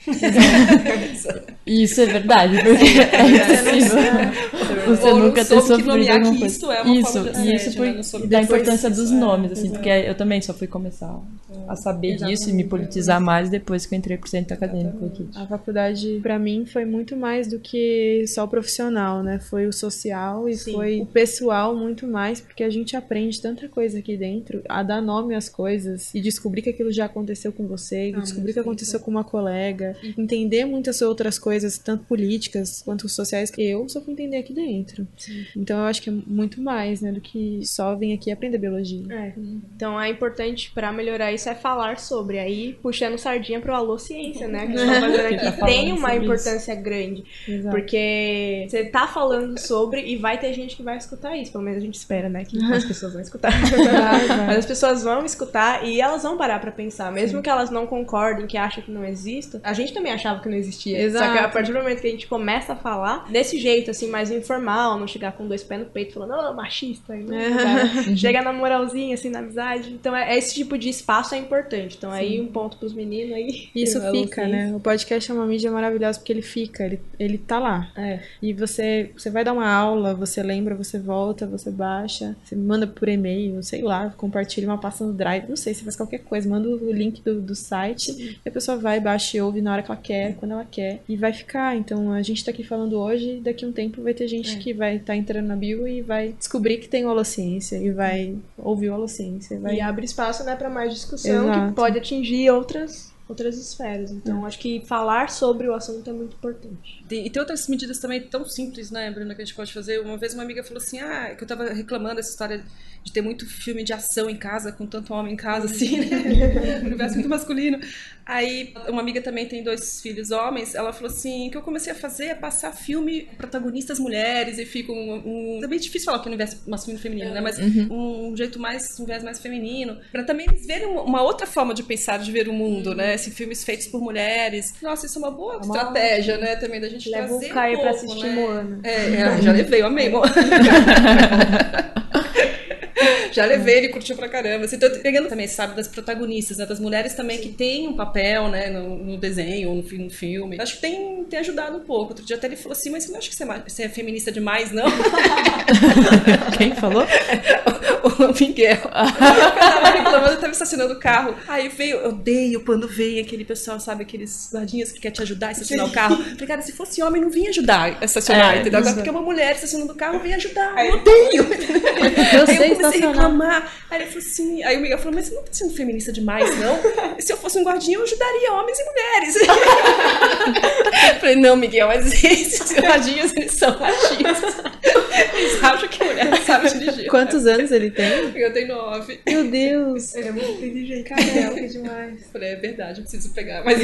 E isso é verdade, porque é impossível você ou nunca ter sofrido alguma coisa. Isso, é uma isso, forma de e isso foi né? da importância dos é, nomes, assim, é. porque eu também só fui começar a saber Exatamente. disso e me politizar mais depois que eu entrei pro centro acadêmico aqui. A faculdade, pra mim, foi muito mais do que só o profissional, né? Foi o social e Sim. foi o pessoal muito mais, porque a gente aprende tanta coisa aqui dentro, a dar nome às coisas e descobrir que aquilo já aconteceu com você, ah, descobrir que aconteceu com uma colega, entender muitas outras coisas, tanto políticas quanto sociais, que eu só fui entender aqui dentro. Sim. Então eu acho que é muito mais, né, do que só vir aqui aprender biologia. É. Então é importante, pra melhorar isso, é falar sobre, aí puxando sardinha pro Alô Ciência, né, que a gente tá fazendo aqui, tá tem uma importância isso. grande, Exato. porque você tá falando sobre e vai ter gente que vai escutar isso, pelo menos a gente espera, né, que as pessoas vão escutar. Vai, vai. Mas as pessoas vão escutar e elas vão parar pra pensar, mesmo Sim. que elas não concordem, que acham que não exista, a gente também achava que não existia. Exato. Só que a partir do momento que a gente começa a falar desse jeito, assim, mais informal, não chegar com dois pés no peito falando, ô, oh, machista, né? Chega na moralzinha, assim, na amizade. Então, é, esse tipo de espaço é importante. Então, Sim. aí um ponto pros meninos aí. Isso fica, né? O podcast é uma mídia maravilhosa porque ele fica, ele, ele tá lá. É. E você, você vai dar uma aula, você lembra, você volta, você baixa, você manda por e-mail, sei lá, compartilha uma pasta no Drive, não sei, você faz qualquer coisa, manda o link do, do site Sim. e a pessoa vai, baixa e ouve na hora que ela quer, quando ela quer, e vai ficar. Então, a gente tá aqui falando hoje, daqui a um tempo vai ter gente é. que vai estar tá entrando na bio e vai descobrir que tem holociência e vai ouvir holociência. Vai... E abre espaço, né, pra mais discussão Exato. que pode atingir outras, outras esferas. Então, é. acho que falar sobre o assunto é muito importante. E tem outras medidas também tão simples, né, Bruna, que a gente pode fazer. Uma vez uma amiga falou assim, ah, que eu tava reclamando essa história de ter muito filme de ação em casa, com tanto homem em casa, assim, né, um universo muito masculino. Aí, uma amiga também tem dois filhos homens, ela falou assim, o que eu comecei a fazer é passar filme com protagonistas mulheres, e fica um... um é bem difícil falar que o universo masculino e feminino, né, mas uhum. um jeito mais, um viés mais feminino, pra também eles verem uma outra forma de pensar, de ver o mundo, uhum. né, assim, filmes feitos por mulheres. Nossa, isso é uma boa uma estratégia, ótima. né, também da gente Leva trazer o Caio um pra pouco, assistir né? Moana. É, é, já levei, eu amei Moana. Já levei, ele curtiu pra caramba. Assim, tô pegando também, sabe, das protagonistas, né, das mulheres também Sim. que têm um papel, né, no, no desenho ou no, no filme. Acho que tem, tem ajudado um pouco. Outro dia até ele falou assim, mas você não acha que você é, você é feminista demais, não? Quem falou? O, o Miguel. Eu tava reclamando, eu tava estacionando o carro. Aí veio, eu odeio quando vem aquele pessoal, sabe, aqueles guardinhas que quer te ajudar a estacionar Sim. o carro. Falei, cara, se fosse homem, não vinha ajudar a estacionar, é, entendeu? Agora, porque é uma mulher estacionando o carro, vem ajudar. Eu odeio. Eu sei aí eu comecei estacionar. A reclamar. Aí ele falou assim, aí o Miguel falou, mas você não tá sendo feminista demais, não? Se eu fosse um guardinha, eu ajudaria homens e mulheres. Eu falei, não, Miguel, mas esses guardinhas, eles são machistas. Eles acham que mulher não sabe dirigir. Quantos anos ele tem? Eu tenho nove. Meu Deus. Ele é muito inteligente. Caramba, que demais. Falei, é verdade, eu preciso pegar. Mas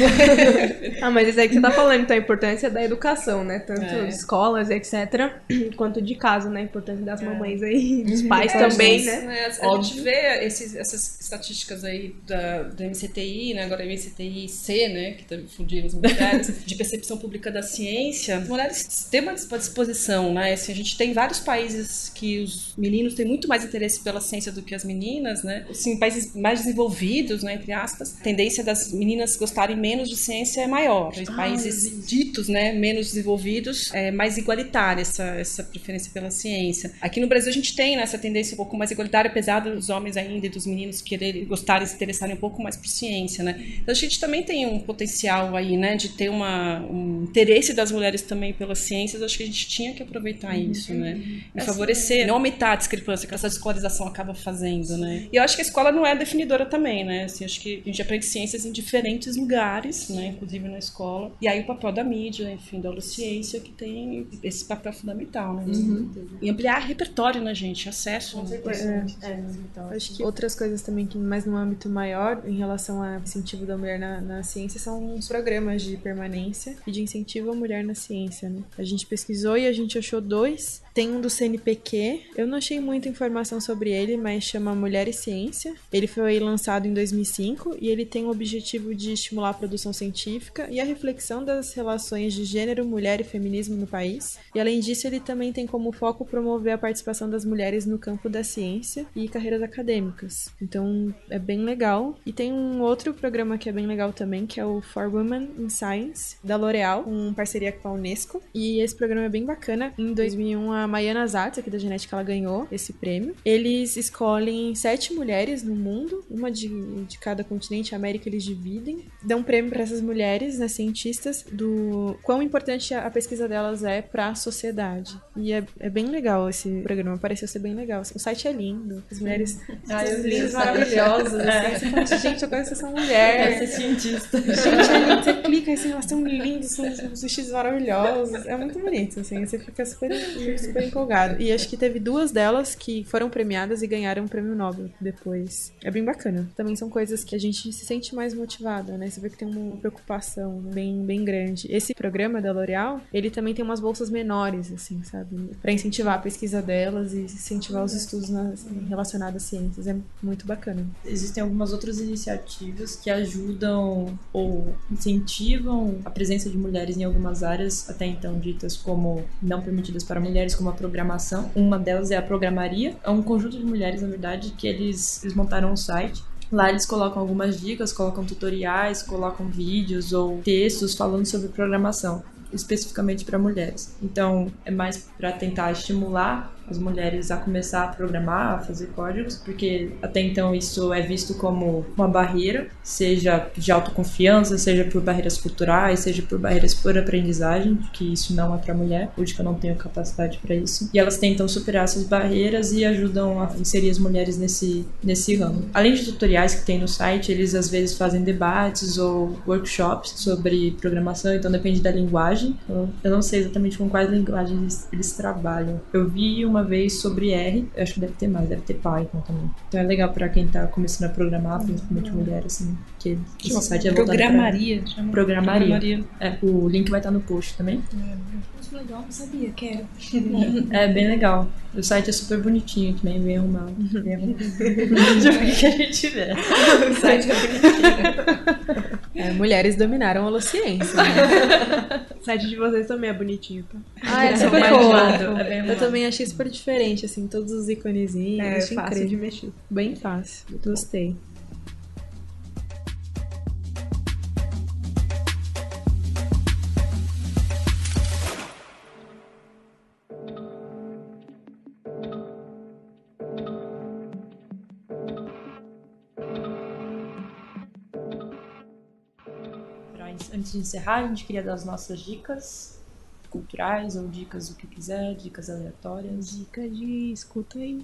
Ah, mas isso aí que você tá falando, então a importância da educação, né? Tanto É. de escolas, etcétera, quanto de casa, né? A importância das É. mamães aí, dos pais Então, também, gente, né? A Óbvio. gente vê esses, essas estatísticas aí da, do M C T I, né? Agora M C T I C, né? Que também fundiram os militares, de percepção pública da ciência. As mulheres têm uma disposição, né? Assim, a gente tem vários países que os meninos têm muito mais interesse pela ciência do que as meninas, né? Assim, países mais desenvolvidos, né? Entre aspas, a tendência das meninas gostarem menos de ciência é maior. Em países ditos, né? Menos desenvolvidos, é mais igualitária essa, essa preferência pela ciência. Aqui no Brasil a gente tem, né, essa tendência um pouco mais igualitária, apesar dos homens ainda e dos meninos quererem, gostarem, se interessarem um pouco mais por ciência, né? Então a gente também tem um potencial aí, né, de ter uma, um interesse das mulheres também pelas ciências. Acho que a gente tinha que aproveitar isso, né? E favorecer, não aumentar a discrepância que essa escolarização acaba fazendo, né? E eu acho que a escola não é definidora também, né? Assim, acho que a gente aprende ciências em diferentes lugares, né, inclusive na escola. E aí o papel da mídia, enfim, da ciência que tem esse papel fundamental, né? E ampliar repertório, né, gente? Acesso. Com certeza. É, é. Então, acho que outras coisas também que mais no âmbito maior em relação ao incentivo da mulher na, na ciência são os programas de permanência e de incentivo à mulher na ciência, né? A gente pesquisou e a gente achou dois. Tem um do C N P Q, eu não achei muita informação sobre ele, mas chama Mulher e Ciência. Ele foi lançado em dois mil e cinco e ele tem o objetivo de estimular a produção científica e a reflexão das relações de gênero, mulher e feminismo no país. E além disso, ele também tem como foco promover a participação das mulheres no campo da ciência e carreiras acadêmicas. Então, é bem legal. E tem um outro programa que é bem legal também, que é o For Women in Science, da L'Oréal, com parceria com a Unesco. E esse programa é bem bacana. Em dois mil e um, a Maiana Zatz, aqui da Genética, ela ganhou esse prêmio. Eles escolhem sete mulheres no mundo, uma de, de cada continente, a América eles dividem. Dão um prêmio para essas mulheres, né, cientistas, do quão importante a pesquisa delas é para a sociedade. E é, é bem legal esse programa, pareceu ser bem legal. O site é lindo, as mulheres Ai, eu vi lindas, esse maravilhosas. site. Assim, você fala, gente, agora vocês são mulheres. Quero ser cientista. Gente, é lindo, você clica assim, elas são lindas, são uns vestidos maravilhosos. É muito bonito, assim, você fica super, super empolgado. E acho que teve duas delas que foram premiadas e ganharam o prêmio Nobel depois. É bem bacana. Também são coisas que a gente se sente mais motivada, né? Você vê que tem uma preocupação, né, bem, bem grande. Esse programa da L'Oréal, ele também tem umas bolsas menores, assim, sabe? Pra incentivar a pesquisa delas e incentivar os estudos nas, relacionados às ciências. É muito bacana. Existem algumas outras iniciativas que ajudam ou incentivam a presença de mulheres em algumas áreas, até então ditas como não permitidas para mulheres, como a programação. Uma delas é a Programaria. É um conjunto de mulheres, na verdade, que eles, eles montaram um site. Lá eles colocam algumas dicas, colocam tutoriais, colocam vídeos ou textos falando sobre programação, especificamente para mulheres. Então, é mais para tentar estimular as mulheres a começar a programar, a fazer códigos, porque até então isso é visto como uma barreira, seja de autoconfiança, seja por barreiras culturais, seja por barreiras por aprendizagem, que isso não é para mulher, ou de que eu não tenho capacidade para isso. E elas tentam superar essas barreiras e ajudam a inserir as mulheres nesse, nesse ramo. Além de tutoriais que tem no site, eles às vezes fazem debates ou workshops sobre programação, então depende da linguagem. Eu não sei exatamente com quais linguagens eles trabalham. Eu vi uma vez sobre R, eu acho que deve ter mais, deve ter Python também. Então é legal pra quem tá começando a programar, principalmente uhum. mulher, assim, que esse site é voltado Programaria. Pra... Programaria. Programaria. É, o link vai estar no post também. Muito legal, não sabia, quero. É bem legal. O site é super bonitinho também, bem arrumado. Bem arrumado. De o que a gente vê. O site é bonitinho. É, mulheres dominaram a holociência, né? O site de vocês também é bonitinho, tá? Ah, é super fofo. É eu também achei super diferente, assim, todos os iconezinhos. É achei fácil incrível. de mexer. Bem fácil. Gostei. Antes de encerrar, a gente queria dar as nossas dicas culturais ou dicas do que quiser, dicas aleatórias. Dica de escuta aí.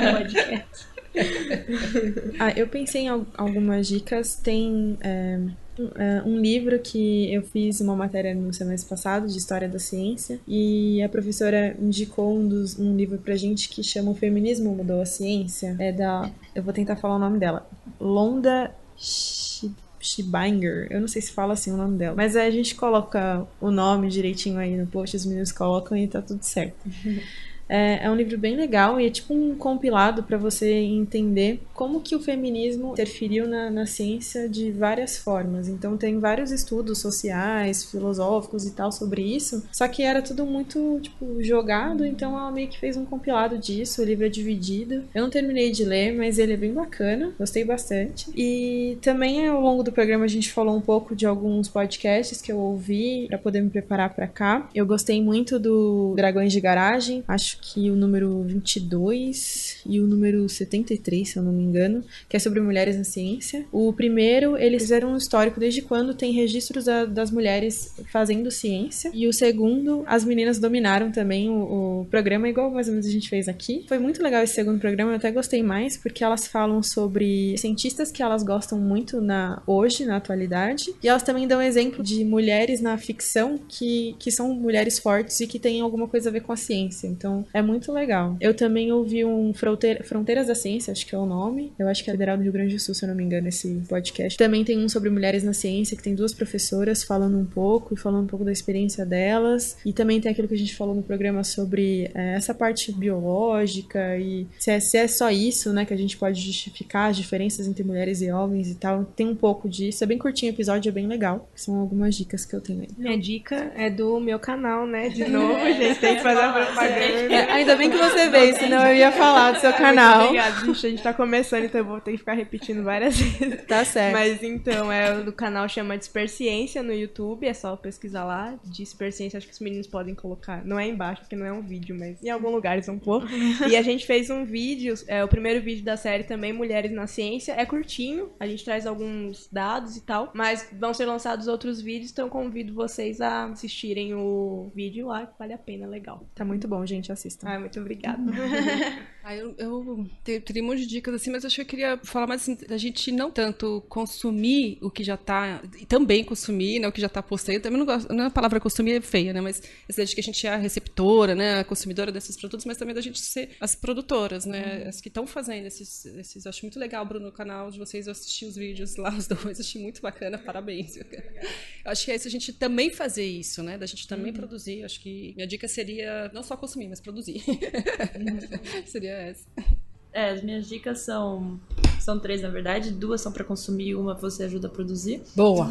Ah, eu pensei em algumas dicas. Tem é, Uh, um livro que eu fiz uma matéria no semestre passado de História da Ciência e a professora indicou um, dos, um livro pra gente que chama O Feminismo Mudou a Ciência. É da... Eu vou tentar falar o nome dela. Londa Shibinger. Eu não sei se fala assim o nome dela. Mas aí a gente coloca o nome direitinho aí no post, os meninos colocam e tá tudo certo. É, é um livro bem legal e é tipo um compilado para você entender como que o feminismo interferiu na, na ciência de várias formas. Então tem vários estudos sociais, filosóficos e tal sobre isso, só que era tudo muito tipo jogado, então ela meio que fez um compilado disso. O livro é dividido. Eu não terminei de ler, mas ele é bem bacana, gostei bastante. E também ao longo do programa a gente falou um pouco de alguns podcasts que eu ouvi para poder me preparar para cá. Eu gostei muito do Dragões de Garagem, acho que o número vinte e dois e o número setenta e três, se eu não me engano, que é sobre mulheres na ciência. O primeiro, eles fizeram um histórico desde quando tem registros da, das mulheres fazendo ciência. E o segundo, as meninas dominaram também o, o programa, igual mais ou menos a gente fez aqui. Foi muito legal esse segundo programa, eu até gostei mais, porque elas falam sobre cientistas que elas gostam muito na, hoje, na atualidade. E elas também dão exemplo de mulheres na ficção que, que são mulheres fortes e que têm alguma coisa a ver com a ciência. Então, é muito legal. Eu também ouvi um Fronteira, Fronteiras da Ciência, acho que é o nome. Eu acho que é Federal do Rio Grande do Sul, se eu não me engano, esse podcast. Também tem um sobre mulheres na ciência, que tem duas professoras falando um pouco e falando um pouco da experiência delas. E também tem aquilo que a gente falou no programa sobre é, essa parte biológica e se é, se é só isso, né, que a gente pode justificar as diferenças entre mulheres e homens e tal. Tem um pouco disso. É bem curtinho o episódio, é bem legal. São algumas dicas que eu tenho aí. Minha dica é do meu canal, né? De novo, gente, tem que fazer a propaganda. É, ainda bem que você veio, senão eu ia falar do seu canal. Obrigada, gente. A gente tá começando, então eu vou ter que ficar repetindo várias vezes. Tá certo. Mas então, é, o canal chama Disperciência no YouTube, é só pesquisar lá. Disperciência, acho que os meninos podem colocar. Não é embaixo, porque não é um vídeo, mas em algum lugar eles vão pôr. E a gente fez um vídeo, é o primeiro vídeo da série também, Mulheres na Ciência. É curtinho, a gente traz alguns dados e tal, mas vão ser lançados outros vídeos, então convido vocês a assistirem o vídeo lá, que vale a pena, legal. Tá muito bom, gente, assistam. Ah, muito obrigada. Ah, eu, eu teria um monte de dicas assim, mas acho que eu queria falar mais assim, da gente não tanto consumir o que já tá, e também consumir, né, o que já tá posto aí. Eu também não gosto, não é a palavra consumir é feia, né, mas essa de que a gente é a receptora, né, a consumidora desses produtos, mas também da gente ser as produtoras, né, uhum. As que estão fazendo esses, esses, eu acho muito legal, Bruno, no canal de vocês, eu assisti os vídeos lá, os dois, achei muito bacana, parabéns. Eu acho que é isso, a gente também fazer isso, né, da gente também uhum. produzir, acho que minha dica seria não só consumir, mas produzir. Uhum. Seria essa. É, as minhas dicas são são três, na verdade. Duas são para consumir, uma você ajuda a produzir. Boa!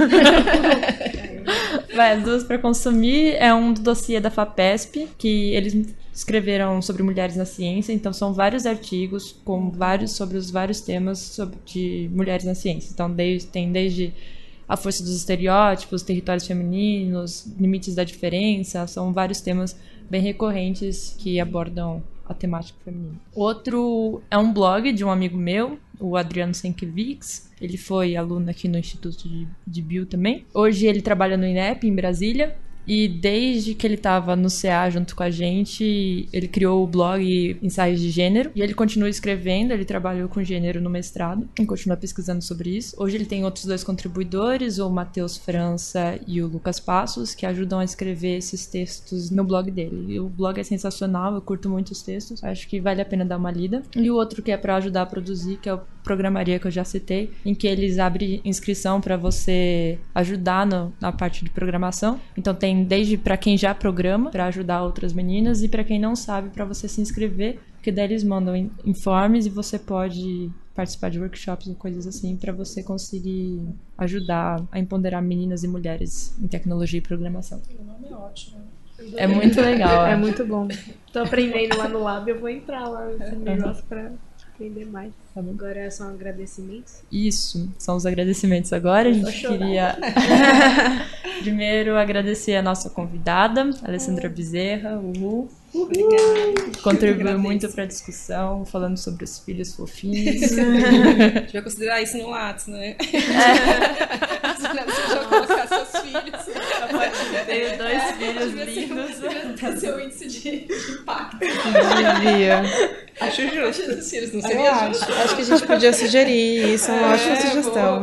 Vai, as duas para consumir é um do dossiê da FAPESP, que eles escreveram sobre mulheres na ciência. Então são vários artigos com vários sobre os vários temas sobre, de mulheres na ciência. Então desde, tem desde a força dos estereótipos, territórios femininos, limites da diferença. São vários temas bem recorrentes que abordam a temática feminina. Outro é um blog de um amigo meu, o Adriano Senkiewicz. Ele foi aluno aqui no Instituto de, de Bio também. Hoje ele trabalha no INEP, em Brasília. E desde que ele estava no C A junto com a gente, ele criou o blog Ensaios de Gênero. E ele continua escrevendo, ele trabalhou com gênero no mestrado e continua pesquisando sobre isso. Hoje ele tem outros dois contribuidores, o Matheus França e o Lucas Passos, que ajudam a escrever esses textos no blog dele. E o blog é sensacional, eu curto muito os textos, acho que vale a pena dar uma lida. E o outro que é para ajudar a produzir, que é o Programaria, que eu já citei, em que eles abrem inscrição para você ajudar no, na parte de programação. Então tem desde para quem já programa, para ajudar outras meninas, e para quem não sabe, para você se inscrever, porque daí eles mandam informes e você pode participar de workshops e coisas assim, para você conseguir ajudar a empoderar meninas e mulheres em tecnologia e programação. O nome é ótimo. É muito legal. É, é muito bom. Tô aprendendo lá no Lab, eu vou entrar lá nesse negócio pra aprender mais. Tá bom. Agora são agradecimentos? Isso, são os agradecimentos agora. A gente queria primeiro agradecer a nossa convidada, Alessandra Bezerra, Uhul. Obrigada. Contribuiu muito para a discussão, falando sobre os filhos fofinhos. A gente vai considerar isso no Lattes, né? É. Você já colocar seus filhos. Tenho dois é, filhos lindos. Devia seu índice de, de impacto. Devia. Acho justo. Os filhos não seria justo. Acho, acho que a gente podia sugerir isso, é uma ótima é, sugestão. Boa.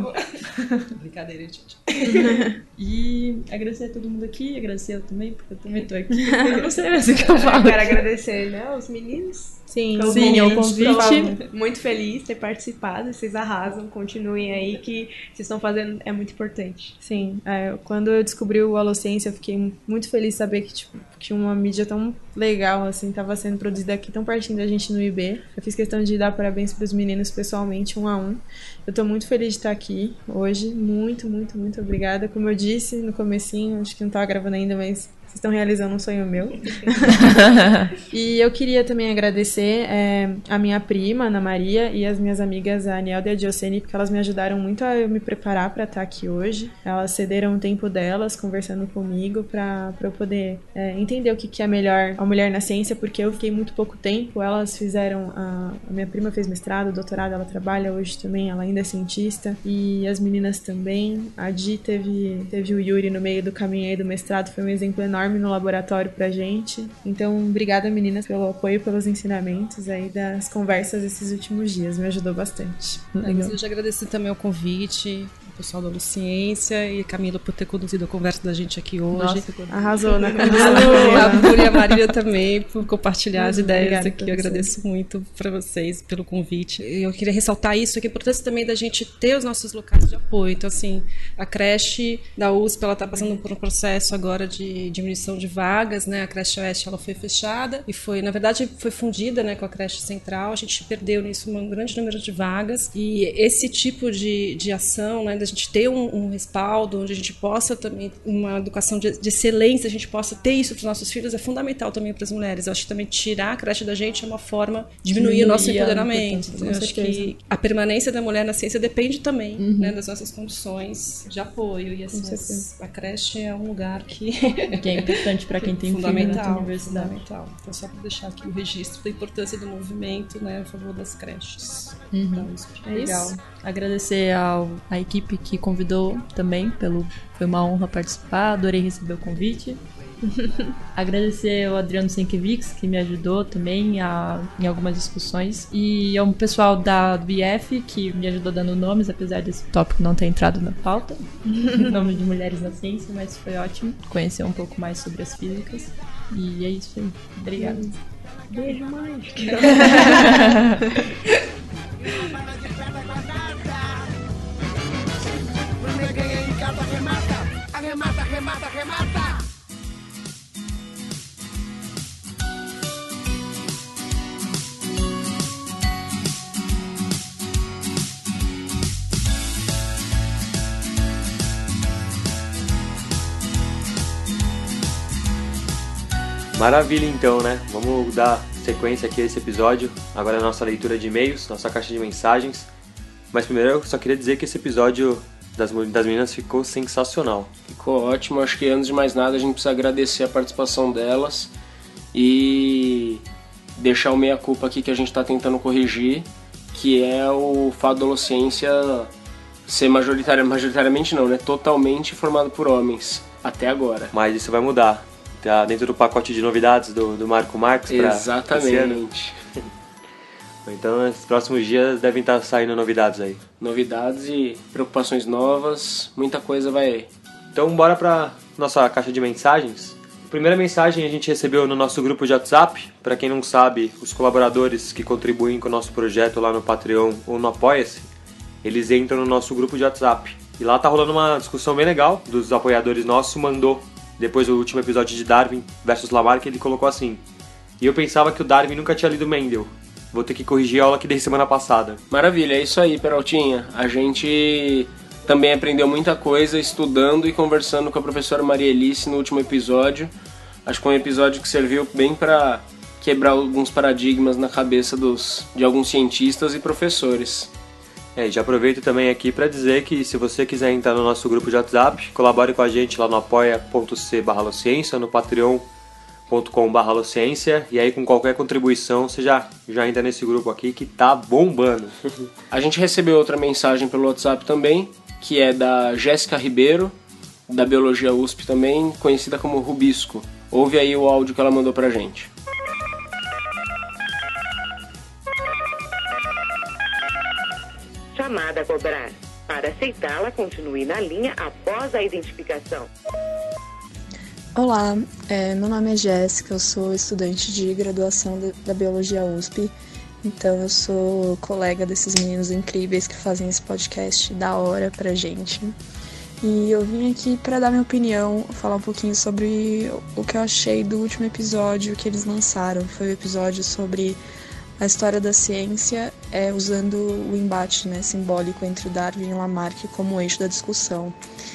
Brincadeira, gente. E agradecer a todo mundo aqui, agradecer eu também, porque eu também tô aqui. Eu não sei mesmo o que eu falo. Eu quero agradecer, né, os meninos. Sim, Pelo sim, o convite. convite. Tô muito feliz de ter participado. Vocês arrasam, continuem aí, que vocês estão fazendo é muito importante. Sim, é, quando eu descobri o Alociência, eu fiquei muito feliz de saber que, tipo, que uma mídia tão legal, assim, estava sendo produzida aqui tão pertinho da gente no I B. Eu fiz questão de dar parabéns pros meninos pessoalmente, um a um. Eu tô muito feliz de estar aqui hoje. Muito, muito, muito obrigada. Como eu disse no comecinho, acho que não tava gravando ainda, mas vocês estão realizando um sonho meu. E eu queria também agradecer é, a minha prima, Ana Maria, e as minhas amigas, a Anielda e a Diocene, porque elas me ajudaram muito a eu me preparar para estar aqui hoje. Elas cederam o tempo delas, conversando comigo, para eu poder é, entender o que, que é melhor a mulher na ciência, porque eu fiquei muito pouco tempo. Elas fizeram, a, a minha prima fez mestrado, doutorado, ela trabalha hoje também, ela ainda é cientista, e as meninas também. A Di teve, teve o Yuri no meio do caminho aí do mestrado, foi um exemplo enorme no laboratório pra gente. Então, obrigada, meninas, pelo apoio, pelos ensinamentos aí das conversas esses últimos dias. Me ajudou bastante. Legal. Eu já agradeço também o convite, o pessoal da Alociência e a Camila por ter conduzido a conversa da gente aqui hoje. Nossa, arrasou na condução. A Búria e a Marília também por compartilhar as ideias Obrigada, aqui. Eu agradeço muito para vocês pelo convite. Eu queria ressaltar isso, que a importância também da gente ter os nossos locais de apoio. Então, assim, a creche da U S P, ela está passando por um processo agora de diminuição de vagas, né? A creche Oeste, ela foi fechada e foi, na verdade, foi fundida, né, com a creche central. A gente perdeu nisso um grande número de vagas, e esse tipo de, de ação, né, da gente ter um, um respaldo, onde a gente possa também, uma educação de, de excelência, a gente possa ter isso para os nossos filhos, é fundamental também para as mulheres. Eu acho que também tirar a creche da gente é uma forma de diminuir, diminuir o nosso empoderamento. Eu acho que a permanência da mulher na ciência depende também, uhum, né, das nossas condições de apoio. E assim, a creche é um lugar que, que é importante para quem tem fundamental, filho na universidade. Fundamental. Então, só para deixar aqui o registro da importância do movimento, né, a favor das creches. Uhum. Então, isso é legal. isso. Agradecer ao, à equipe que convidou também, pelo, foi uma honra participar, adorei receber o convite. Agradecer ao Adriano Sienkiewicz, que me ajudou também a, em algumas discussões, e ao pessoal da, do I F, que me ajudou dando nomes, apesar desse tópico não ter entrado na pauta. Nome de mulheres na ciência, mas foi ótimo conhecer um pouco mais sobre as físicas. E é isso aí. Obrigada. Beijo, mãe. Arremata, arremata, arremata! Maravilha, então, né? Vamos dar sequência aqui a esse episódio. Agora é a nossa leitura de e-mails, nossa caixa de mensagens. Mas primeiro eu só queria dizer que esse episódio das, das meninas ficou sensacional. Ficou ótimo. Acho que antes de mais nada a gente precisa agradecer a participação delas e deixar o meia-culpa aqui que a gente está tentando corrigir, que é o fato da Alociência ser majoritária, majoritariamente não, né? Totalmente formado por homens, até agora. Mas isso vai mudar. Tá dentro do pacote de novidades do, do Marco Marques para Exatamente. Esse ano. Então, nos próximos dias devem estar saindo novidades aí. Novidades e preocupações novas, muita coisa vai aí. Então, bora para nossa caixa de mensagens. A primeira mensagem a gente recebeu no nosso grupo de WhatsApp. Para quem não sabe, os colaboradores que contribuem com o nosso projeto lá no Patreon ou no Apoia-se, eles entram no nosso grupo de WhatsApp. E lá tá rolando uma discussão bem legal dos apoiadores nossos, mandou. Depois do último episódio de Darwin versus Lamarck, ele colocou assim: e eu pensava que o Darwin nunca tinha lido Mendel. Vou ter que corrigir a aula que dei semana passada. Maravilha, é isso aí, Peraltinha. A gente também aprendeu muita coisa estudando e conversando com a professora Maria Elice no último episódio. Acho que foi um episódio que serviu bem para quebrar alguns paradigmas na cabeça dos, de alguns cientistas e professores. É, já aproveito também aqui para dizer que se você quiser entrar no nosso grupo de WhatsApp, colabore com a gente lá no apoia.c barra Alociência, no patreon ponto com barra Alociência, e aí com qualquer contribuição você já, já entra nesse grupo aqui que tá bombando. A gente recebeu outra mensagem pelo WhatsApp também, que é da Jéssica Ribeiro, da Biologia U S P também, conhecida como Rubisco. Ouve aí o áudio que ela mandou pra gente. Chamada a cobrar. Para aceitá-la, continue na linha após a identificação. Olá, é, meu nome é Jéssica, eu sou estudante de graduação de, da Biologia U S P, então eu sou colega desses meninos incríveis que fazem esse podcast da hora pra gente. E eu vim aqui para dar minha opinião, falar um pouquinho sobre o que eu achei do último episódio que eles lançaram. Foi o episódio sobre a história da ciência, é, usando o embate, né, simbólico entre o Darwin e o Lamarck como eixo da discussão.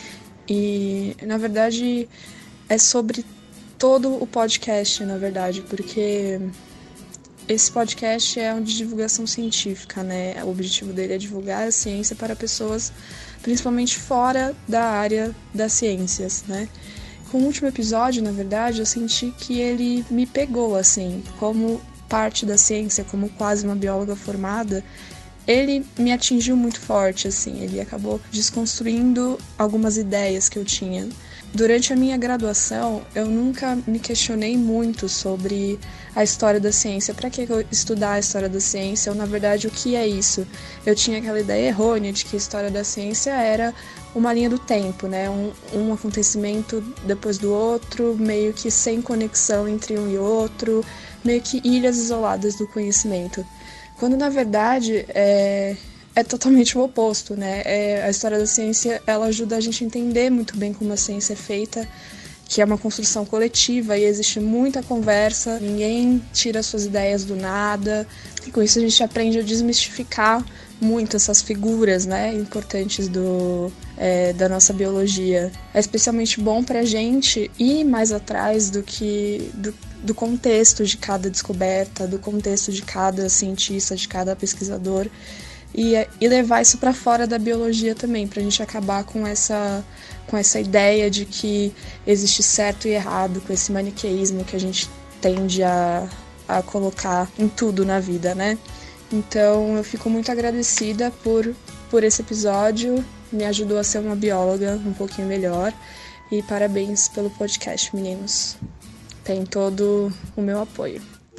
E, na verdade, é sobre todo o podcast, na verdade, porque esse podcast é um de divulgação científica, né? O objetivo dele é divulgar a ciência para pessoas principalmente fora da área das ciências, né? Com o último episódio, na verdade, eu senti que ele me pegou, assim, como parte da ciência, como quase uma bióloga formada, ele me atingiu muito forte, assim, ele acabou desconstruindo algumas ideias que eu tinha. Durante a minha graduação, eu nunca me questionei muito sobre a história da ciência. Para que eu estudar a história da ciência? Ou, na verdade, o que é isso? Eu tinha aquela ideia errônea de que a história da ciência era uma linha do tempo, né? Um, um acontecimento depois do outro, meio que sem conexão entre um e outro, meio que ilhas isoladas do conhecimento. Quando, na verdade, é... é totalmente o oposto, né? É, a história da ciência, ela ajuda a gente a entender muito bem como a ciência é feita, que é uma construção coletiva e existe muita conversa, ninguém tira suas ideias do nada, e com isso a gente aprende a desmistificar muito essas figuras, né, importantes do, é, da nossa biologia. É especialmente bom pra gente ir mais atrás do que do, do contexto de cada descoberta, do contexto de cada cientista, de cada pesquisador, E, e levar isso para fora da biologia também, para a gente acabar com essa, com essa ideia de que existe certo e errado, com esse maniqueísmo que a gente tende a, a colocar em tudo na vida, né? Então eu fico muito agradecida por, por esse episódio, me ajudou a ser uma bióloga um pouquinho melhor, e parabéns pelo podcast, meninos. Tem todo o meu apoio.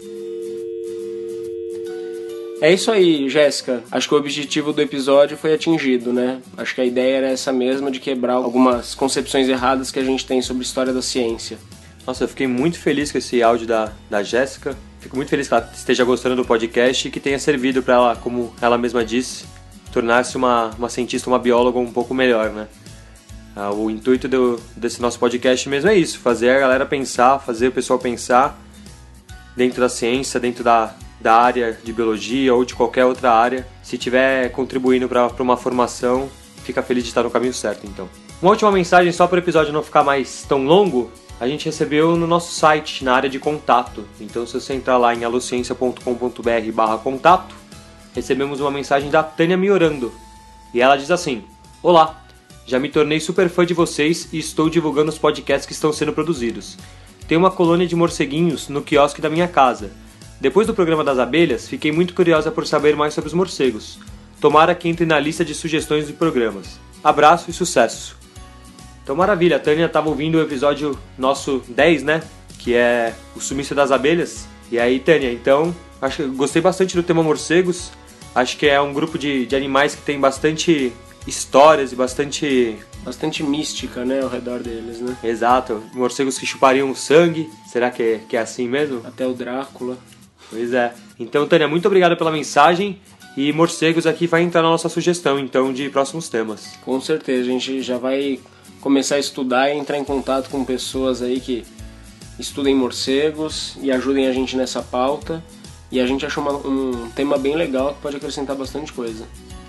É isso aí, Jéssica. Acho que o objetivo do episódio foi atingido, né? Acho que a ideia era essa mesma, de quebrar algumas concepções erradas que a gente tem sobre a história da ciência. Nossa, eu fiquei muito feliz com esse áudio da, da Jéssica. Fico muito feliz que ela esteja gostando do podcast e que tenha servido para ela, como ela mesma disse, tornar-se uma, uma cientista, uma bióloga um pouco melhor, né? Ah, o intuito do, desse nosso podcast mesmo é isso, fazer a galera pensar, fazer o pessoal pensar dentro da ciência, dentro da... da área de biologia ou de qualquer outra área. Se estiver contribuindo para uma formação, fica feliz de estar no caminho certo, então. Uma última mensagem, só para o episódio não ficar mais tão longo, a gente recebeu no nosso site, na área de contato. Então, se você entrar lá em alociência ponto com ponto b r barra contato, recebemos uma mensagem da Tânia Miorando. E ela diz assim: Olá, já me tornei super fã de vocês e estou divulgando os podcasts que estão sendo produzidos. Tem uma colônia de morceguinhos no quiosque da minha casa. Depois do programa das abelhas, fiquei muito curiosa por saber mais sobre os morcegos. Tomara que entre na lista de sugestões de programas. Abraço e sucesso! Então, maravilha, a Tânia estava ouvindo o episódio nosso dez, né? Que é o sumiço das abelhas. E aí, Tânia, então, acho que gostei bastante do tema morcegos. Acho que é um grupo de, de animais que tem bastante histórias e bastante... Bastante mística, né, ao redor deles, né? Exato. Morcegos que chupariam sangue. Será que é, que é assim mesmo? Até o Drácula. Pois é. Então, Tânia, muito obrigado pela mensagem. E morcegos aqui vai entrar na nossa sugestão, então, de próximos temas. Com certeza, a gente já vai começar a estudar e entrar em contato com pessoas aí que estudem morcegos e ajudem a gente nessa pauta. E a gente achou uma, um tema bem legal que pode acrescentar bastante coisa.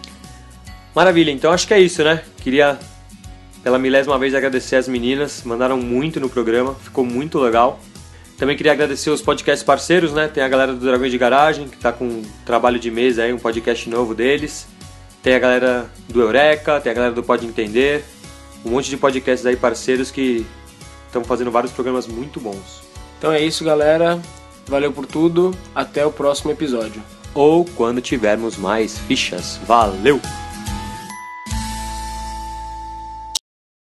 Maravilha, então acho que é isso, né? Queria, pela milésima vez, agradecer as meninas. Mandaram muito no programa, ficou muito legal. Também queria agradecer os podcasts parceiros, né? Tem a galera do Dragões de Garagem, que tá com um trabalho de mesa aí, um podcast novo deles. Tem a galera do Eureka, tem a galera do Pode Entender. Um monte de podcasts aí parceiros que estão fazendo vários programas muito bons. Então é isso, galera. Valeu por tudo. Até o próximo episódio. Ou quando tivermos mais fichas. Valeu!